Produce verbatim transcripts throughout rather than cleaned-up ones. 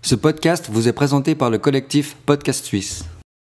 Ce podcast vous est présenté par le collectif Podcast Suisse.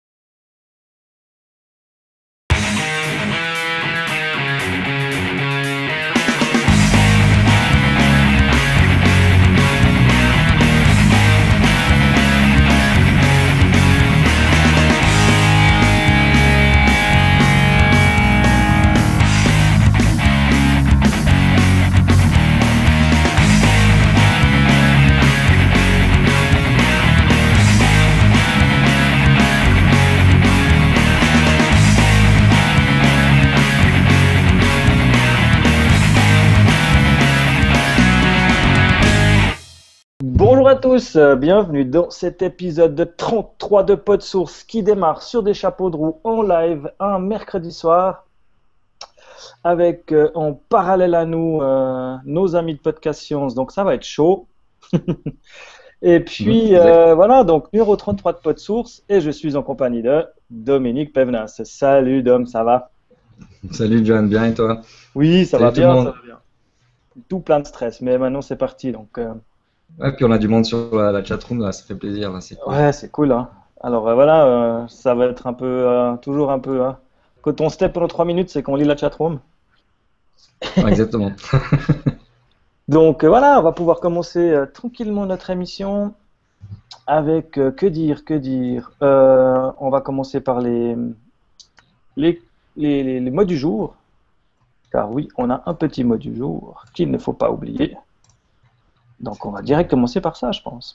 Bonjour à tous, euh, bienvenue dans cet épisode de trente-trois de PodSource qui démarre sur des chapeaux de roue en live un mercredi soir avec euh, en parallèle à nous euh, nos amis de Podcast Science, donc ça va être chaud. Et puis euh, voilà, donc numéro trente-trois de PodSource et je suis en compagnie de Dominique Pevenas. Salut Dom, ça va? Salut John, bien et toi? Oui, ça Salut va tout le bien, monde. ça va bien. Tout plein de stress, mais maintenant c'est parti donc. euh, Ouais, puis on a du monde sur la, la chatroom, là, ça fait plaisir, là, c'est cool. Ouais, c'est cool, hein. Alors euh, voilà, euh, ça va être un peu, euh, toujours un peu. Hein. Quand on step pendant trois minutes, c'est qu'on lit la chatroom. Ouais, exactement. Donc euh, voilà, on va pouvoir commencer euh, tranquillement notre émission avec euh, que dire, que dire. Euh, on va commencer par les, les, les, les- les mots du jour. Car oui, on a un petit mot du jour qu'il ne faut pas oublier. Donc on va direct commencer par ça, je pense.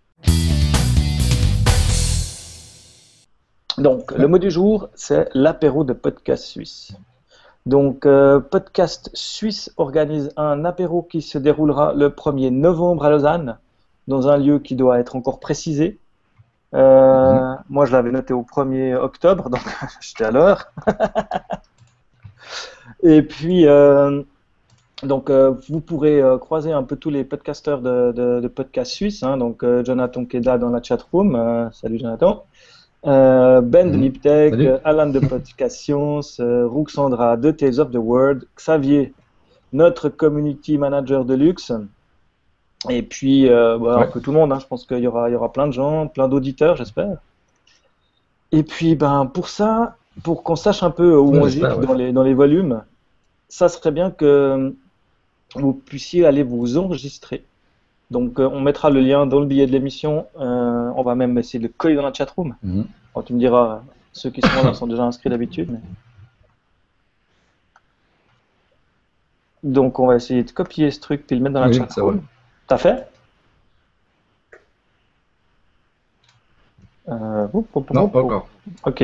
Donc, le mot du jour, c'est l'apéro de Podcast Suisse. Donc, euh, Podcast Suisse organise un apéro qui se déroulera le premier novembre à Lausanne, dans un lieu qui doit être encore précisé. Euh, Moi, je l'avais noté au premier octobre, donc j'étais à l'heure. Et puis, euh, donc, euh, vous pourrez euh, croiser un peu tous les podcasteurs de, de, de Podcast Suisse. Hein, donc, euh, Jonathan Keda dans la chatroom. Euh, salut Jonathan. Euh, Ben de Mhm. Liptech, Salut. euh, Alan de Podcast Science, euh, Ruxandra de Tales of the World, Xavier, notre community manager de luxe, et puis euh, bah, un Ouais. peu tout le monde. Hein, je pense qu'il y aura, il y aura plein de gens, plein d'auditeurs, j'espère. Et puis ben, pour ça, pour qu'on sache un peu où Ouais, on j'espère, gicle ouais. dans les, dans les volumes, ça serait bien que vous puissiez aller vous enregistrer. Donc euh, on mettra le lien dans le billet de l'émission, euh, on va même essayer de le coller dans la chatroom. Mhm. Bon, tu me diras, ceux qui sont là sont déjà inscrits d'habitude. mais- Donc, on va essayer de copier ce truc puis le mettre dans la Oui, chat c'est vrai. room. T'as fait? Euh, oup, oup, oup, Non, oup, pas oup. encore. Ok.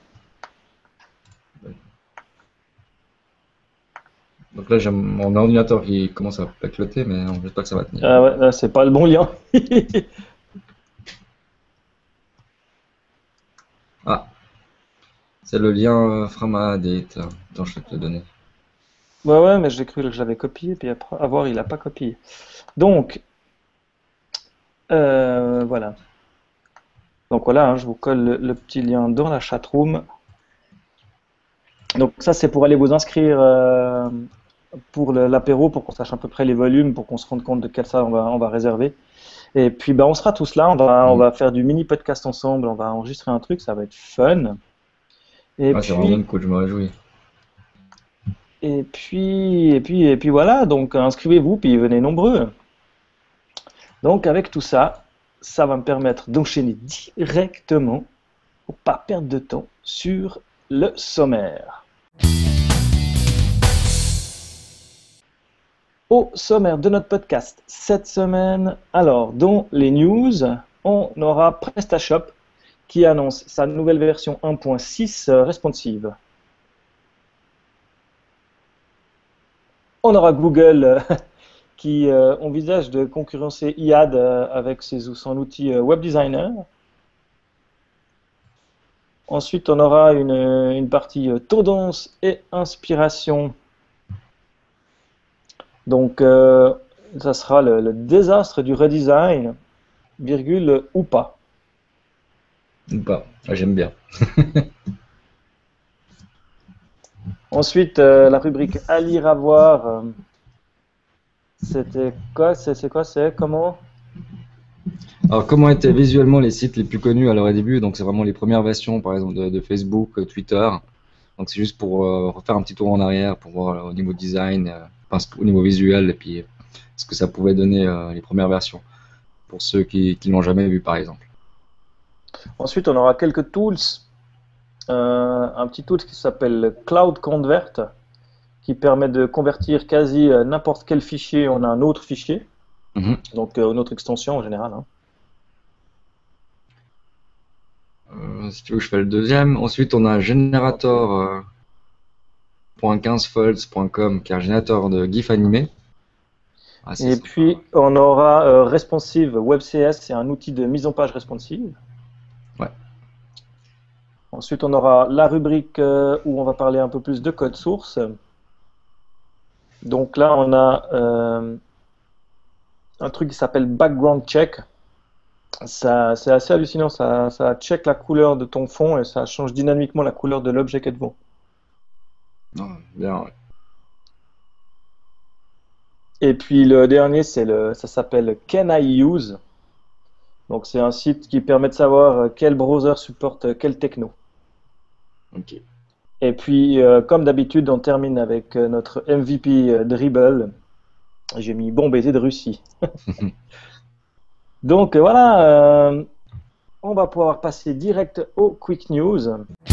Donc là, j'ai mon ordinateur qui commence à pacloter, mais non, j'espère que ça va tenir. Ah ouais, là, c'est pas le bon lien. Ah, c'est le lien euh, from a date. Attends, je vais te le donner. Ouais, ouais, mais j'ai cru que j'avais copié, puis après, à voir, il a pas copié. Donc, euh, voilà. Donc voilà, hein, je vous colle le, le petit lien dans la chat room. Donc ça, c'est pour aller vous inscrire euh, pour le- l'apéro, pour qu'on sache à peu près les volumes, pour qu'on se rende compte de quelle salle on va, on va réserver. Et puis, ben, on sera tous là, on va, on Mhm. va faire du mini podcast ensemble, on va enregistrer un truc, ça va être fun. Et Ouais, c'est vraiment puis, cool, je me réjouis. et puis, et puis, et puis voilà, donc inscrivez-vous, puis venez nombreux. Donc avec tout ça, ça va me permettre d'enchaîner directement, pour pas perdre de temps, sur le sommaire. Au sommaire de notre podcast cette semaine, alors dans les news, on aura PrestaShop qui annonce sa nouvelle version un point six euh, responsive. On aura Google euh, qui euh, envisage de concurrencer I A D euh, avec ses, son outil euh, Web Designer. Ensuite, on aura une, une partie euh, tendance et inspiration. Donc, euh, ça sera le, le désastre du redesign, virgule ou pas. Ou pas. Ah, j'aime bien. Ensuite, euh, la rubrique à lire, à voir. euh, C'était quoi? C'est c'est quoi? C'est comment? Alors, comment étaient visuellement les sites les plus connus à leur début? Donc, c'est vraiment les premières versions, par exemple, de, de Facebook, euh, Twitter. Donc, c'est juste pour euh, refaire un petit tour en arrière, pour voir euh, au niveau design, euh, enfin, ce- au niveau visuel, et puis euh, ce que ça pouvait donner euh, les premières versions, pour ceux qui, qui l'ont jamais vu, par exemple. Ensuite, on aura quelques tools. Euh, un petit tool qui s'appelle Cloud Convert, qui permet de convertir quasi euh, n'importe quel fichier en un autre fichier, Mhm. donc euh, une autre extension en général, hein. Euh, si tu veux, je fais le deuxième. Ensuite, on a Generator. euh, .quinze folds point com, qui est un générateur de GIF animé. Assez Et sympa. puis, on aura euh, Responsive WebCS, c'est un outil de mise en page responsive. Ouais. Ensuite, on aura la rubrique euh, où on va parler un peu plus de code source. Donc là, on a euh, un truc qui s'appelle Background Check. Ça, c'est assez hallucinant, ça, ça check la couleur de ton fond et ça change dynamiquement la couleur de l'objet qui est devant. Non, bien, ouais. Et puis le dernier, c'est le, ça s'appelle Can I Use? Donc c'est un site qui permet de savoir euh, quel browser supporte euh, quel techno. Ok. Et puis, euh, comme d'habitude, on termine avec euh, notre M V P euh, Dribble. J'ai mis bon baiser de Russie. Donc euh, voilà, euh, on va pouvoir passer direct aux Quick News.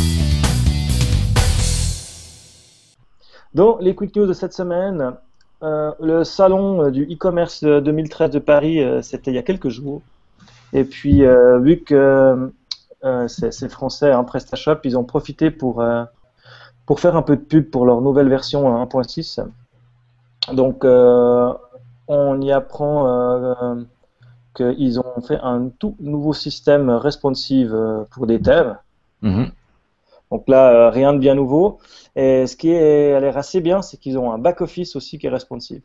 Donc les Quick News de cette semaine, euh, le salon euh, du e-commerce euh, deux mille treize de Paris, euh, c'était il y a quelques jours. Et puis, euh, vu que euh, c'est c'est français, hein, PrestaShop, ils ont profité pour, euh, pour faire un peu de pub pour leur nouvelle version un point six. Donc, euh, on y apprend euh, qu'ils ont fait un tout nouveau système responsive euh, pour des devs. Mhm. Donc là, euh, rien de bien nouveau. Et ce qui est, a l'air assez bien, c'est qu'ils ont un back-office aussi qui est responsive.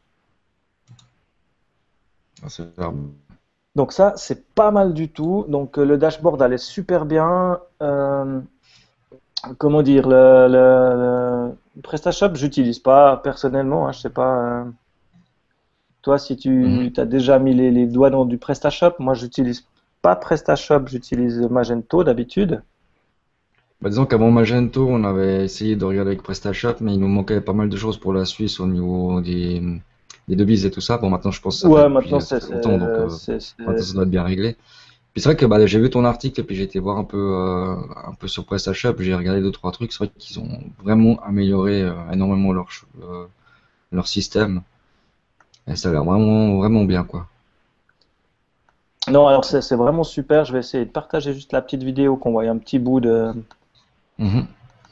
Ah, c'est clair. Donc ça, c'est pas mal du tout. Donc euh, le dashboard allait super bien. Euh, comment dire, le, le, le PrestaShop, j'utilise pas personnellement, hein, je sais pas. euh, Toi, si Mhm. tu as déjà mis les, les doigts dans du PrestaShop, moi, j'utilise pas PrestaShop, j'utilise Magento d'habitude. Bah, disons qu'avant Magento, on avait essayé de regarder avec PrestaShop, mais il nous manquait pas mal de choses pour la Suisse au niveau des, des devises et tout ça. Bon, maintenant, je pense que ça fait Ouais, maintenant, depuis ça c'est, fait longtemps, donc c'est, euh, c'est, maintenant, c'est- ça doit être bien réglé. Puis c'est vrai que bah, j'ai vu ton article et puis j'ai été voir un peu, euh, un peu sur PrestaShop, j'ai regardé deux, trois trucs. C'est vrai qu'ils ont vraiment amélioré euh, énormément leur, ch- euh, leur système. Et ça a l'air vraiment, vraiment bien, quoi. Non, alors c'est c'est vraiment super. Je vais essayer de partager juste la petite vidéo qu'on voit un petit bout de, Mhm.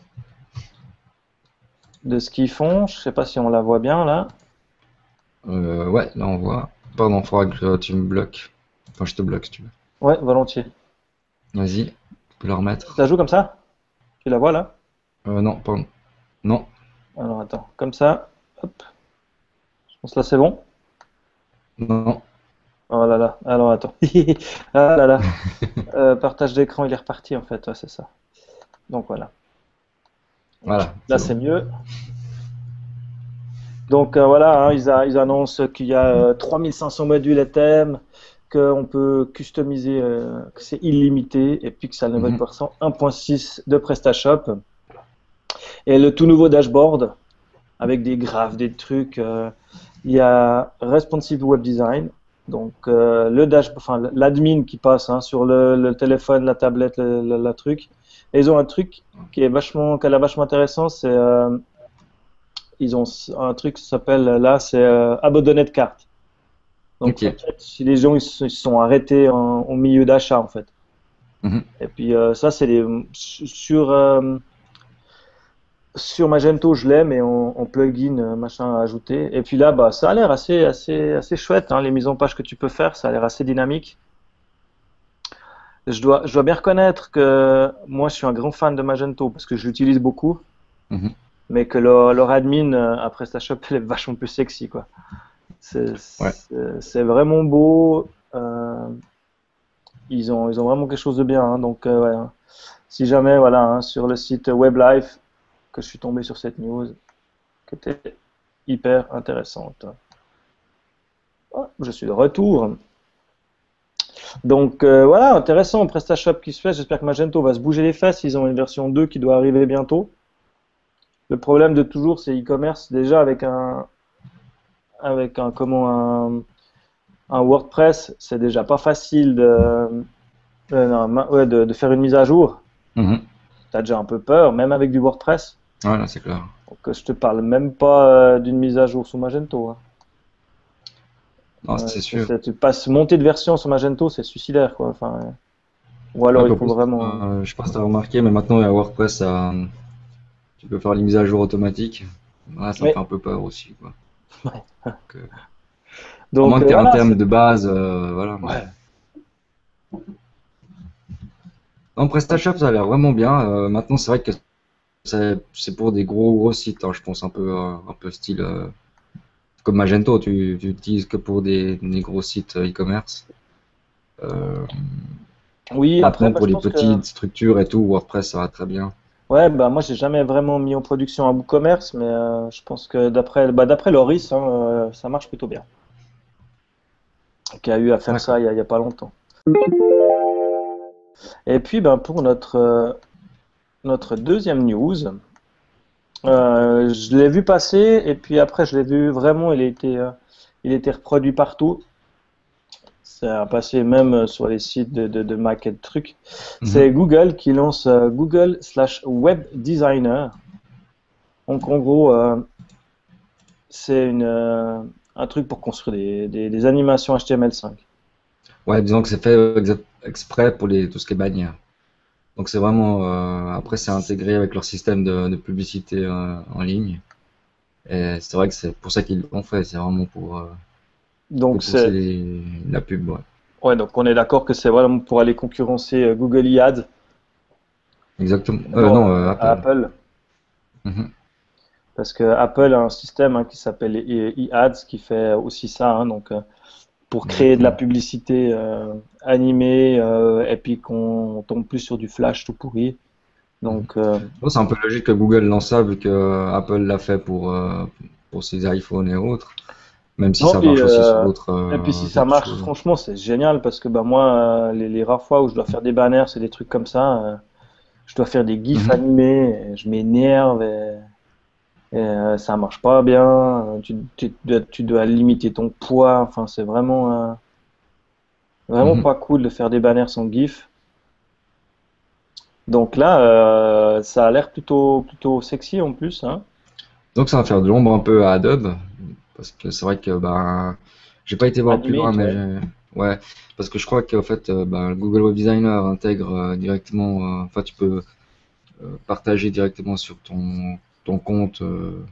de ce qu'ils font. Je sais pas si on la voit bien là. Euh, ouais, là on voit. Pardon, faudra que tu me bloques. Enfin, je te bloque si tu veux. Ouais, volontiers. Vas-y, tu peux la Ça remettre. joue comme ça? Tu la vois là? Euh, non, pardon. Non, Alors attends, comme ça. Hop. Je pense là c'est bon. non. Oh là là. Alors attends. Ah là là. Euh, partage d'écran, il est reparti en fait. Ouais, c'est ça. Donc voilà. Voilà, Là c'est c'est bon. mieux. Donc euh, voilà, hein, ils, a- ils annoncent qu'il y a euh, trois mille cinq cents modules et thèmes, qu'on peut customiser, euh, que c'est illimité, et puis que c'est la nouvelle Mhm. version un point six de PrestaShop. Et le tout nouveau dashboard, avec des graphes, des trucs. euh, il y a Responsive Web Design, donc euh, le dash, enfin l'admin qui passe hein, sur le, le téléphone, la tablette, le, le- le truc. Et ils ont un truc qui est vachement, qui a l'air vachement intéressant, c'est euh, ils ont un truc qui s'appelle là, c'est euh, abandonné de carte. Donc Ok. ça check si les gens ils se ils se sont arrêtés en- au milieu d'achat en fait. Mhm. Et puis euh, ça c'est les sur euh, sur Magento je l'ai mais en, en plugin euh, machin à ajouter. Et puis là bah ça a l'air assez assez assez chouette hein, les mises en page que tu peux faire, ça a l'air assez dynamique. Je dois je dois bien reconnaître que moi je suis un grand fan de Magento parce que je l'utilise beaucoup, Mhm. mais que leur, leur admin euh, à PrestaShop elle est vachement plus sexy quoi. C'est Ouais. c'est- c'est vraiment beau. Euh, Ils ont, ils ont vraiment quelque chose de bien, hein. Donc, euh, ouais, hein. Si jamais, voilà, hein, sur le site WebLife, que je suis tombé sur cette news, qui était hyper intéressante. Oh, je suis de retour. Donc euh, voilà, intéressant, PrestaShop qui se fait. J'espère que Magento va se bouger les fesses. Ils ont une version deux qui doit arriver bientôt. Le problème de toujours, c'est e-commerce. Déjà avec un, avec un, comment un, un WordPress, c'est déjà pas facile de, euh, non, ma- ouais, de, de faire une mise à jour. Mhm. Tu as déjà un peu peur, même avec du WordPress. Voilà, c'est clair. Donc je te parle même pas euh, d'une mise à jour sous Magento, hein. Non, Ouais, c'est c'est- sûr. c'est- tu passes monter de version sur Magento, c'est suicidaire, quoi. Enfin, euh, ou Ouais, alors puis il en faut plus, vraiment. euh, je sais pas si tu as remarqué, mais maintenant, il y a WordPress, ça, tu peux faire les mises à jour automatiques. Ouais, ça me Oui. fait un peu peur aussi, quoi. Donc, euh, à moins Donc que euh, tu aies un voilà. terme c'est- de base, euh, voilà. Mais... Ouais. En PrestaShop, ça a l'air vraiment bien. Euh, maintenant, c'est vrai que c'est c'est pour des gros gros sites, hein, je pense un peu euh, un peu style euh, comme Magento, tu, tu utilises que pour des, des gros sites euh, e-commerce. Euh, Oui, après, Maintenant, bah, pour je les pense que. petites structures et tout, WordPress, ça va très bien. Ouais, bah moi j'ai jamais vraiment mis en production un WooCommerce, mais euh, je pense que d'après bah, d'après Loris, hein, euh, ça marche plutôt bien. Qui a eu à faire D'accord. ça il y a, il y a pas longtemps. Et puis ben, pour notre, euh, notre deuxième news, euh, je l'ai vu passer et puis après je l'ai vu vraiment, il a été, euh, il a été reproduit partout. Ça a passé même euh, sur les sites de, de, de Mac et de trucs. Mhm. C'est Google qui lance euh, Google slash Web Designer. Donc en gros, euh, c'est une, euh, un truc pour construire des, des, des animations H T M L cinq. Ouais, disons que c'est fait euh, exa- exprès pour les, tout ce qui est bannière. Donc c'est vraiment, euh, après c'est intégré avec leur système de, de publicité euh, en ligne. Et c'est vrai que c'est pour ça qu'ils l'ont fait, c'est vraiment pour, euh, Donc pour pousser c'est, les- la pub, ouais. ouais, donc on est d'accord que c'est vraiment pour aller concurrencer euh, Google eAds Exactement. Euh, dans, non, euh, euh, à Apple. Apple. Mhm. Parce que Apple a un système hein, qui s'appelle e- eAds qui fait aussi ça. Hein, donc euh, pour créer de la Exactement. publicité euh, animée euh, et puis qu'on tombe plus sur du flash tout pourri. Mhm. Donc euh, Bon, c'est un peu logique que Google lance ça vu que euh, Apple l'a fait pour, euh, pour ses iPhones et autres, même si non, ça et, marche aussi sur euh, d'autres et puis si euh, ça d'autres marche, choses. franchement, c'est génial parce que bah, moi, euh, les, les rares fois où je dois faire des banners, c'est des trucs comme ça. euh, je dois faire des gifs Mhm. animés, et je m'énerve et, et, euh, ça marche pas bien. euh, Tu, tu dois, tu dois limiter ton poids. Enfin, c'est vraiment, euh, vraiment Mhm. pas cool de faire des banners sans gif. Donc là, euh, ça a l'air plutôt, plutôt sexy en plus, hein. Donc ça va faire de l'ombre un peu à Adobe, parce que c'est vrai que bah, j'ai pas été voir plus loin, Animate, mais ouais. j'ai- ouais, parce que je crois qu'en fait, euh, bah, le Google Web Designer intègre euh, directement, euh, enfin tu peux euh, partager directement sur ton ton compte, euh,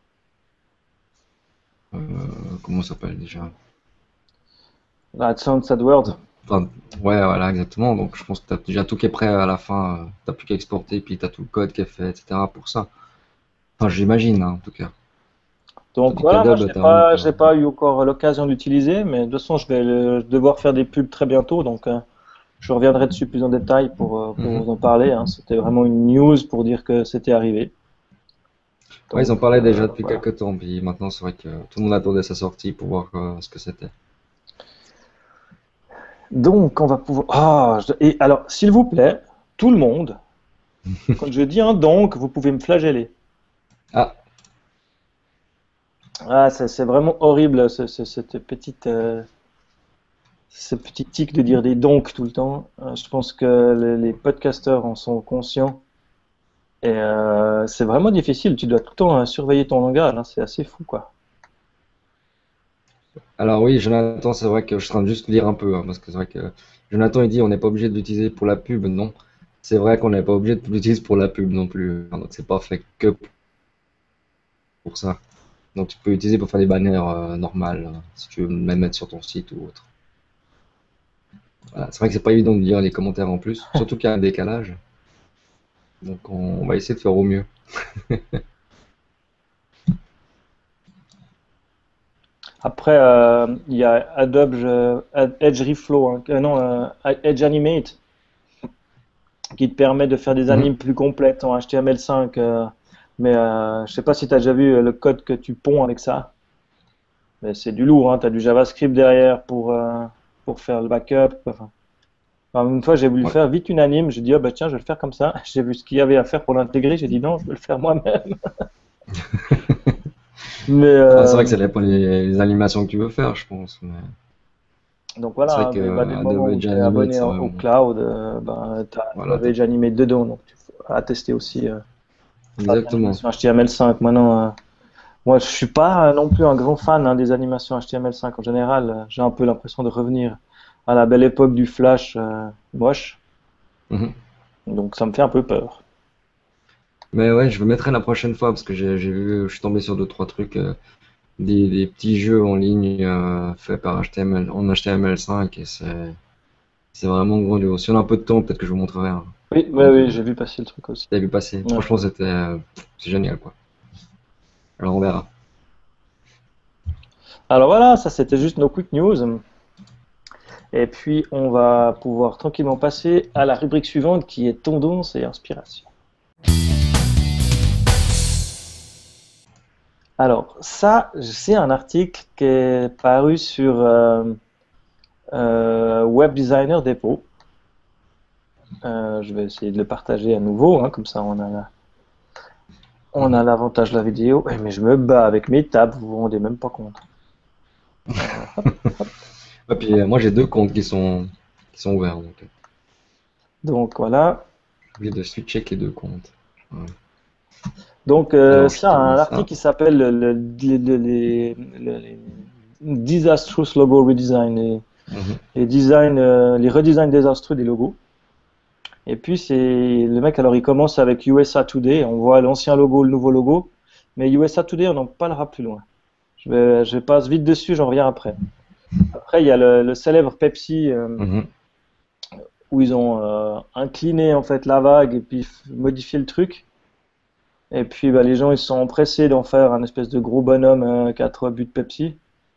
euh, comment ça s'appelle déjà? AdSense, AdWords. Enfin, ouais, voilà, exactement. Donc je pense que tu as déjà tout qui est prêt à la fin, euh, t'as plus qu'à exporter, puis tu as tout le code qui est fait, et cetera pour ça. Enfin, j'imagine, hein, en tout cas. Donc Tandis voilà, moi je qu'Adobe, l'ai t'as vraiment pas, que. j'ai pas eu encore l'occasion d'utiliser, mais de toute façon je vais le- devoir faire des pubs très bientôt, donc euh, je reviendrai dessus plus en détail pour, euh, pour Mhm. vous en parler, hein. C'était vraiment une news pour dire que c'était arrivé. Ouais, ils en Donc parlaient déjà euh, depuis voilà. quelques temps, puis maintenant c'est vrai que tout le monde attendait sa sortie pour voir euh, ce que c'était. Donc on va pouvoir. Ah, je- et alors s'il vous plaît, tout le monde, quand je dis un donc, vous pouvez me flageller. Ah, Ah, c'est c'est vraiment horrible ce- ce- cette petite, euh, ce petit tic de dire des donc tout le temps. Euh, je pense que les, les podcasteurs en sont conscients. Et euh, c'est vraiment difficile, tu dois tout le temps euh, surveiller ton langage, hein, c'est assez fou quoi. alors oui, Jonathan, c'est vrai que je suis en train de juste lire un peu, hein, parce que c'est vrai que Jonathan il dit on n'est pas obligé de l'utiliser pour la pub, non. C'est vrai qu'on n'est pas obligé de l'utiliser pour la pub non plus, hein, donc c'est pas fait que pour ça. Donc tu peux l'utiliser pour faire des banners euh, normales, hein, si tu veux même mettre sur ton site ou autre. Voilà, c'est vrai que c'est pas évident de lire les commentaires en plus, surtout qu'il y a un décalage. Donc on, on va essayer de faire au mieux. Après, euh, il y a Adobe euh, Ad- Edge Reflow, hein, euh, non, euh, Edge Animate, qui te permet de faire des Mhm. animes plus complètes en H T M L cinq. euh, mais euh, je sais pas si tu as déjà vu euh, le code que tu ponds avec ça. Mais c'est du lourd, hein, tu as du JavaScript derrière pour, euh, pour faire le backup. Enfin, enfin, une fois, j'ai voulu Ouais. faire vite une anime. J'ai dit, oh, bah, tiens, je vais le faire comme ça. J'ai vu ce qu'il y avait à faire pour l'intégrer. J'ai dit, non, je vais le faire moi-même. Mais Ah, c'est euh, vrai que ça dépend les, les animations que tu veux faire, je pense. Mais donc c'est voilà, vrai hein, que mais, bah, dès euh, le moment Adobe où tu es Animate, abonné c'est au, au vraiment. cloud, euh, bah, tu Voilà, avais t'as- déjà animé dedans. Donc tu peux attester aussi euh, faire de exactement. l'animation H T M L cinq. Maintenant, euh, moi, je suis pas euh, non plus un grand fan hein, des animations H T M L cinq en général. Euh, J'ai un peu l'impression de revenir à la belle époque du Flash euh, moche. Mhm. Donc ça me fait un peu peur. Mais ouais, je me mettrai la prochaine fois parce que j'ai j'ai vu, je suis tombé sur deux, trois trucs, euh, des, des petits jeux en ligne euh, faits par H T M L, en H T M L cinq et c'est c'est vraiment grandiose. Si on a un peu de temps, peut-être que je vous montrerai un, Oui, oui, un oui, vidéo. j'ai vu passer le truc aussi. T'as vu passer. Ouais. Franchement, c'était euh, c'est génial quoi. Alors on verra. Alors voilà, ça c'était juste nos quick news. Et puis on va pouvoir tranquillement passer à la rubrique suivante qui est tendance et inspiration. Alors ça, c'est un article qui est paru sur euh, euh, Web Designer Depot. Euh, je vais essayer de le partager à nouveau, hein, comme ça on a la- on a Mhm. l'avantage de la vidéo. Eh, mais je me bats avec mes tabs, vous vous rendez même pas compte. Euh, hop, hop, Et puis hop. euh, moi j'ai deux comptes qui sont qui sont ouverts donc euh, Donc voilà. j'ai oublié de switcher les deux comptes. Ouais. Donc euh, Alors je c'est un tourne ça. article qui s'appelle le, le- le- le- les, le- les Disastrous Logo Redesign, les, Mhm. les designs, euh, les redesigns désastreux des logos. Et puis c'est le mec, alors il commence avec U S A Today, on voit l'ancien logo, le nouveau logo, mais U S A Today on en parlera plus loin. Je vais, je passe vite dessus, j'en reviens après. Après il y a le, le célèbre Pepsi euh, Mhm. où ils ont euh, incliné en fait la vague et puis modifié le truc. Et puis bah, les gens ils se sont empressés d'en faire un espèce de gros bonhomme euh, qui a trois buts de Pepsi.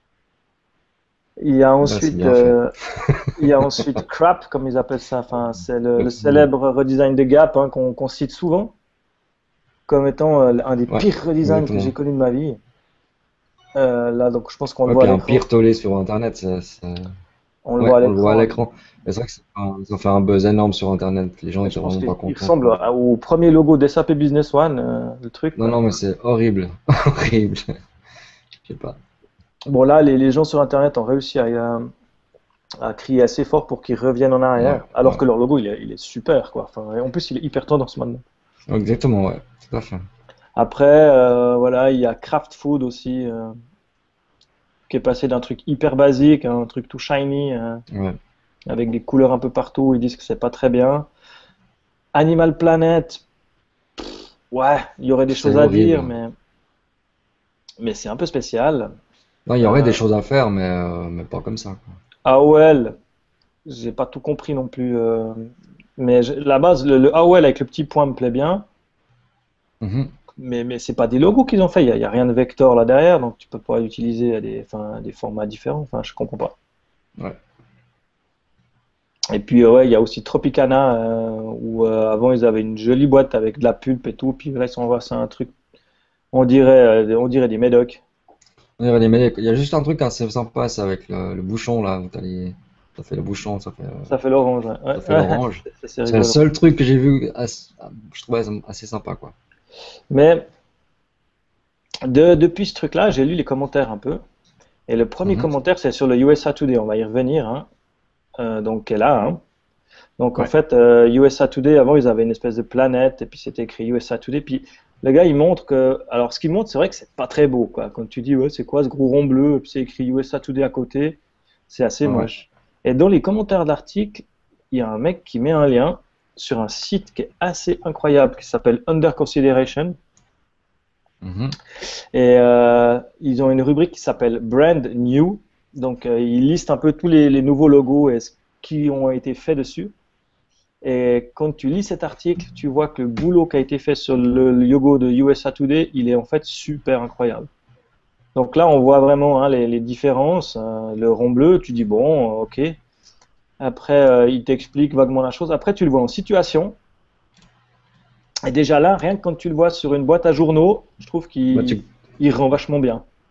Il y a Ouais, c'est ensuite, bien fait. euh, il y a ensuite Crap, comme ils appellent ça. Enfin, c'est le, le Exactement. célèbre redesign de Gap hein, qu'on qu'on cite souvent comme étant euh, un des Ouais, pires redesigns que j'ai exactement. connu de ma vie. Euh, là, donc je pense qu'on le Ouais, voit à puis un l'écran. pire tollé sur Internet, ça, ça- On le ouais, voit à on le voit à l'écran. l'écran. Mais c'est vrai que c'est pas- ils ont fait un buzz énorme sur Internet. Les gens Et je étaient pense vraiment pas qu'il il contents, ressemble quoi. à- au premier logo d'S A P Business One, euh, le truc, Non, quoi. non, mais c'est horrible. Horrible. Je sais pas. Bon, là, les, les gens sur Internet ont réussi à, à crier assez fort pour qu'ils reviennent en Ouais, arrière, alors ouais. que leur logo, il est, il est super, quoi. Enfin, et en plus, il est hyper tendance maintenant. Exactement, ouais. Tout à fait. Après, euh, voilà, il y a Kraft Food aussi, euh, qui est passé d'un truc hyper basique à un truc tout shiny, euh, Ouais. avec des couleurs un peu partout. Ils disent que c'est pas très bien. Animal Planet, ouais, il y aurait des C'est choses à dire, horrible. mais, mais c'est un peu spécial. Non, il y aurait des Euh, choses à faire, mais, euh, mais pas comme ça, quoi. A O L, j'ai pas tout compris non plus, euh, mais je- la base, le, le A O L avec le petit point me plaît bien. Mhm. Mais, mais c'est pas des logos qu'ils ont fait, il y a, il y a rien de vector là derrière, donc tu peux pas utiliser des, enfin, des formats différents. Enfin, je comprends pas. Ouais. Et puis euh, ouais, il y a aussi Tropicana euh, où euh, avant ils avaient une jolie boîte avec de la pulpe et tout, puis là ils s'envoient ça un truc, on dirait, euh, on dirait des médocs. Il y a des mêlées. Il y a juste un truc assez sympa, c'est avec le, le bouchon, là. Où t'as les- Ça fait le bouchon, ça fait, euh, Ça fait l'orange, ouais. Ouais, ça fait ouais, l'orange. c'est c'est C'est le rigolo. seul truc que j'ai vu, assez- je trouvais assez sympa, quoi. Mais de- depuis ce truc-là, j'ai lu les commentaires un peu. Et le premier Mhm. commentaire, c'est sur le U S A Today. On va y revenir, hein. Euh, donc, qui est là, hein. Donc, en Ouais. fait, euh, U S A Today, avant, ils avaient une espèce de planète, et puis c'était écrit U S A Today. Puis le gars, il montre que. Alors, ce qu'il montre, c'est vrai que c'est pas très beau, quoi. Quand tu dis, ouais, c'est quoi ce gros rond bleu, et puis c'est écrit U S A Today à côté, c'est assez Ouais, ouais. moche. Et dans les commentaires de l'article, il y a un mec qui met un lien sur un site qui est assez incroyable, qui s'appelle Under Consideration. Mhm. Et euh, ils ont une rubrique qui s'appelle Brand New. Donc, euh, ils listent un peu tous les, les nouveaux logos et ce qui ont été faits dessus. Et quand tu lis cet article, tu vois que le boulot qui a été fait sur le, le logo de U S A Today, il est en fait super incroyable. Donc là, on voit vraiment hein, les, les différences. Euh, le rond bleu, tu dis bon, ok. Après, euh, il t'explique vaguement la chose. Après, tu le vois en situation. Et déjà là, rien que quand tu le vois sur une boîte à journaux, je trouve Bah, qu'il tu, il rend vachement bien.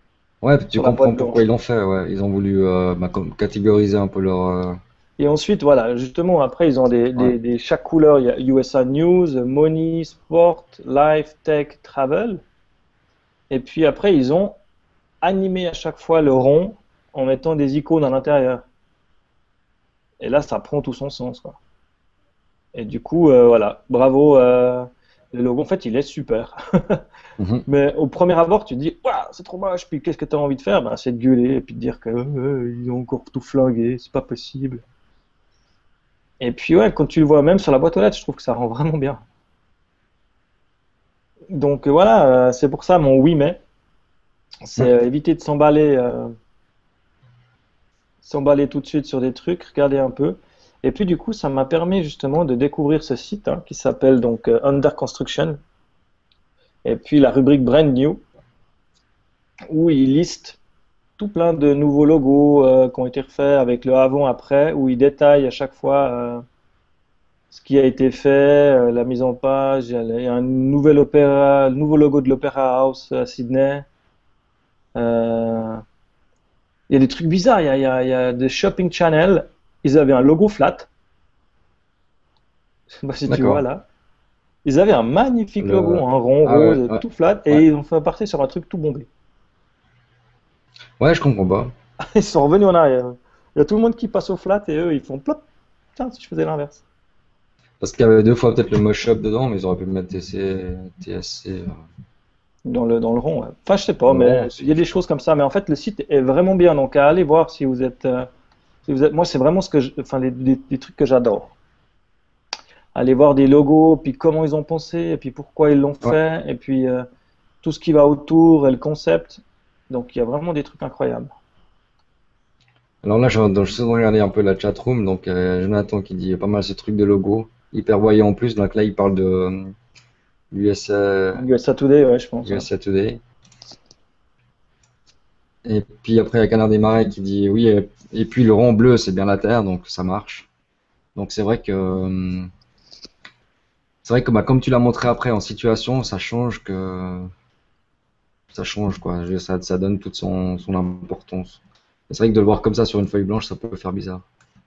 Ouais, tu sur la comprends boîte pourquoi blanche. ils l'ont fait, ouais. Ils ont voulu euh, bah, comme- catégoriser un peu leur. euh, Et ensuite, voilà, justement, après, ils ont des, Ouais. des, des- chaque couleur, il y a U S A News, Money, Sport, Life, Tech, Travel. Et puis après, ils ont animé à chaque fois le rond en mettant des icônes à l'intérieur. Et là, ça prend tout son sens, quoi. Et du coup, euh, voilà, bravo. Euh, le logo, en fait, il est super. Mhm. Mais au premier abord, tu te dis, waouh, c'est trop moche. Puis qu'est-ce que tu as envie de faire? Ben, c'est de gueuler et puis de dire que euh, ils ont encore tout flingué, c'est pas possible. Et puis ouais, quand tu le vois même sur la boîte aux lettres, je trouve que ça rend vraiment bien. Donc euh, voilà, euh, c'est pour ça mon oui mais, c'est Ouais. euh, éviter de s'emballer, euh, s'emballer tout de suite sur des trucs, regarder un peu. Et puis du coup, ça m'a permis justement de découvrir ce site hein, qui s'appelle donc euh, Under Construction. Et puis la rubrique Brand New où il liste tout plein de nouveaux logos euh, qui ont été refaits avec le avant-après, où il détaille à chaque fois euh, ce qui a été fait, euh, la mise en page. Il y a il y a un nouvel opéra, nouveau logo de l'Opera House à Sydney. Euh, il y a des trucs bizarres. Il y a, il y a, il y a des shopping channels. Ils avaient un logo flat. Je sais pas si tu vois D'accord. là. Ils avaient un magnifique logo, Le... un rond Ah ouais, rose, ouais, tout flat, ouais. et ils ont fait partir sur un truc tout bombé. Ouais, je comprends pas. Ils sont revenus en arrière. Il y a tout le monde qui passe au flat et eux ils font plop. Tiens, si je faisais l'inverse. Parce qu'il y avait deux fois peut-être le mosh up dedans, mais ils auraient pu mettre T C, T S C euh, Dans le, dans le rond, ouais. Enfin, je sais pas, dans le mais rond il y a aussi, je des sais pas. choses comme ça. Mais en fait, le site est vraiment bien. Donc, à aller voir si vous êtes, euh, si vous êtes. Moi, c'est vraiment ce que je, enfin, les, les- les trucs que j'adore. Aller voir des logos, puis comment ils ont pensé, et puis pourquoi ils l'ont Ouais. fait, et puis euh, tout ce qui va autour et le concept. Donc, il y a vraiment des trucs incroyables. Alors là, je, donc, je suis en train de regarder un peu la chat room. Donc, euh, Jonathan qui dit pas mal ce truc de logo. Hyper voyant en plus. Donc là, il parle de euh, U S A, U S A Today, ouais, je pense. Ouais. U S A Today. Et puis après, il y a Canard des Marais qui dit oui. Et, et puis le rond bleu, c'est bien la Terre, donc ça marche. Donc c'est vrai que euh, c'est vrai que bah, comme tu l'as montré après en situation, ça change que ça change quoi. Je veux dire, Ça, ça donne toute son, son importance. C'est vrai que de le voir comme ça sur une feuille blanche, ça peut faire bizarre.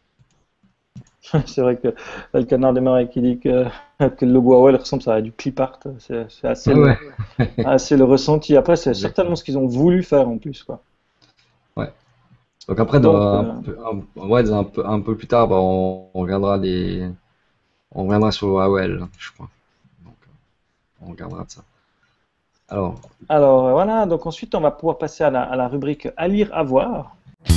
C'est vrai que là, le canard des marais qui dit que, que le logo Huawei ressemble à du clip art. C'est c'est assez Ouais, le, ouais, assez le ressenti. Après, c'est certainement exactement. ce qu'ils ont voulu faire en plus, quoi. Ouais. Donc après, Donc, dans, un, euh, peu- un- ouais, dans un peu, un peu plus tard, bah, on, on regardera des, on reviendra sur A O L, je crois. Donc on regardera de ça. Alors, alors euh, voilà, donc ensuite on va pouvoir passer à la, à la rubrique à lire, à voir,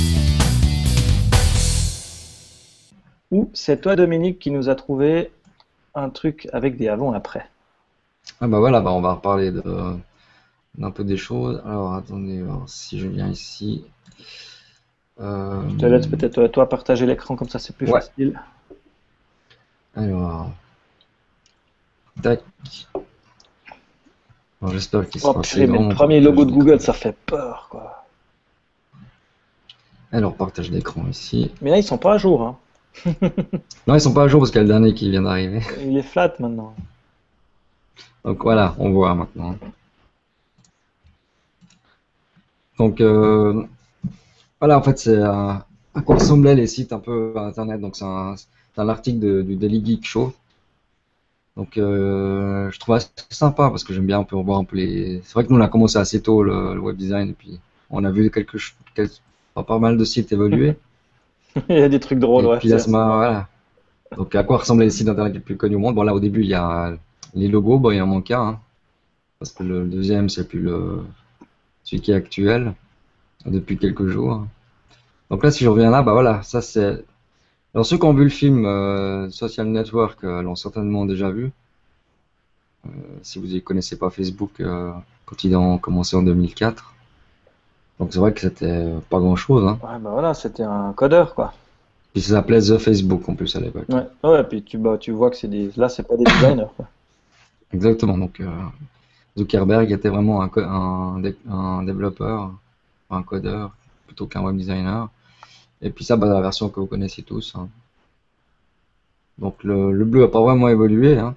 où c'est toi Dominique qui nous a trouvé un truc avec des avant-après. ah bah voilà, bah on va reparler de, d'un peu des choses. Alors attendez, voir si je viens ici. Euh, Je te laisse peut-être euh, toi partager l'écran comme ça c'est plus ouais. facile. Alors, tac. Alors, j'espère qu'il Oh sera assez purée, mais grand le mon premier logo partage de Google d'écran. ça fait peur quoi. Alors, partage d'écran ici. Mais là ils sont pas à jour, hein. Non, ils sont pas à jour parce qu'il y a le dernier qui vient d'arriver. Il est flat maintenant. Donc voilà, on voit maintenant. Donc euh, voilà, en fait, c'est euh, à quoi ressemblaient les sites un peu à Internet. Donc c'est un, c'est un article de- du Daily Geek Show. Donc euh, je trouve assez sympa parce que j'aime bien un peu voir un peu les. C'est vrai que nous on a commencé assez tôt le, le web design et puis on a vu quelques, ch- quel- pas pas mal de sites évoluer. Il y a des trucs drôles, Et ouais, puis là, c'est ça assez m'a- marrant. voilà. Donc à quoi ressemblaient les sites internet les plus connus au monde? Bon là au début il y a les logos, bon il en manque un, hein, parce que le deuxième c'est plus le celui qui est actuel depuis quelques jours. Donc là si je reviens là, bah voilà, ça c'est. Alors ceux qui ont vu le film euh, Social Network euh, l'ont certainement déjà vu. Si vous ne connaissez pas Facebook, euh, quand ils ont commencé en deux mille quatre. Donc c'est vrai que c'était pas grand-chose, hein. Ouais, bah voilà, c'était un codeur quoi. Puis ça s'appelait The Facebook en plus à l'époque. Ouais, ouais, puis tu, bah, tu vois que c'est des. Là, c'est pas des designers quoi. Exactement. Donc euh, Zuckerberg était vraiment un, co- un, dé- un développeur, un codeur, plutôt qu'un web designer. Et puis ça, bah, la version que vous connaissez tous, hein. Donc le, le bleu a pas vraiment évolué, hein.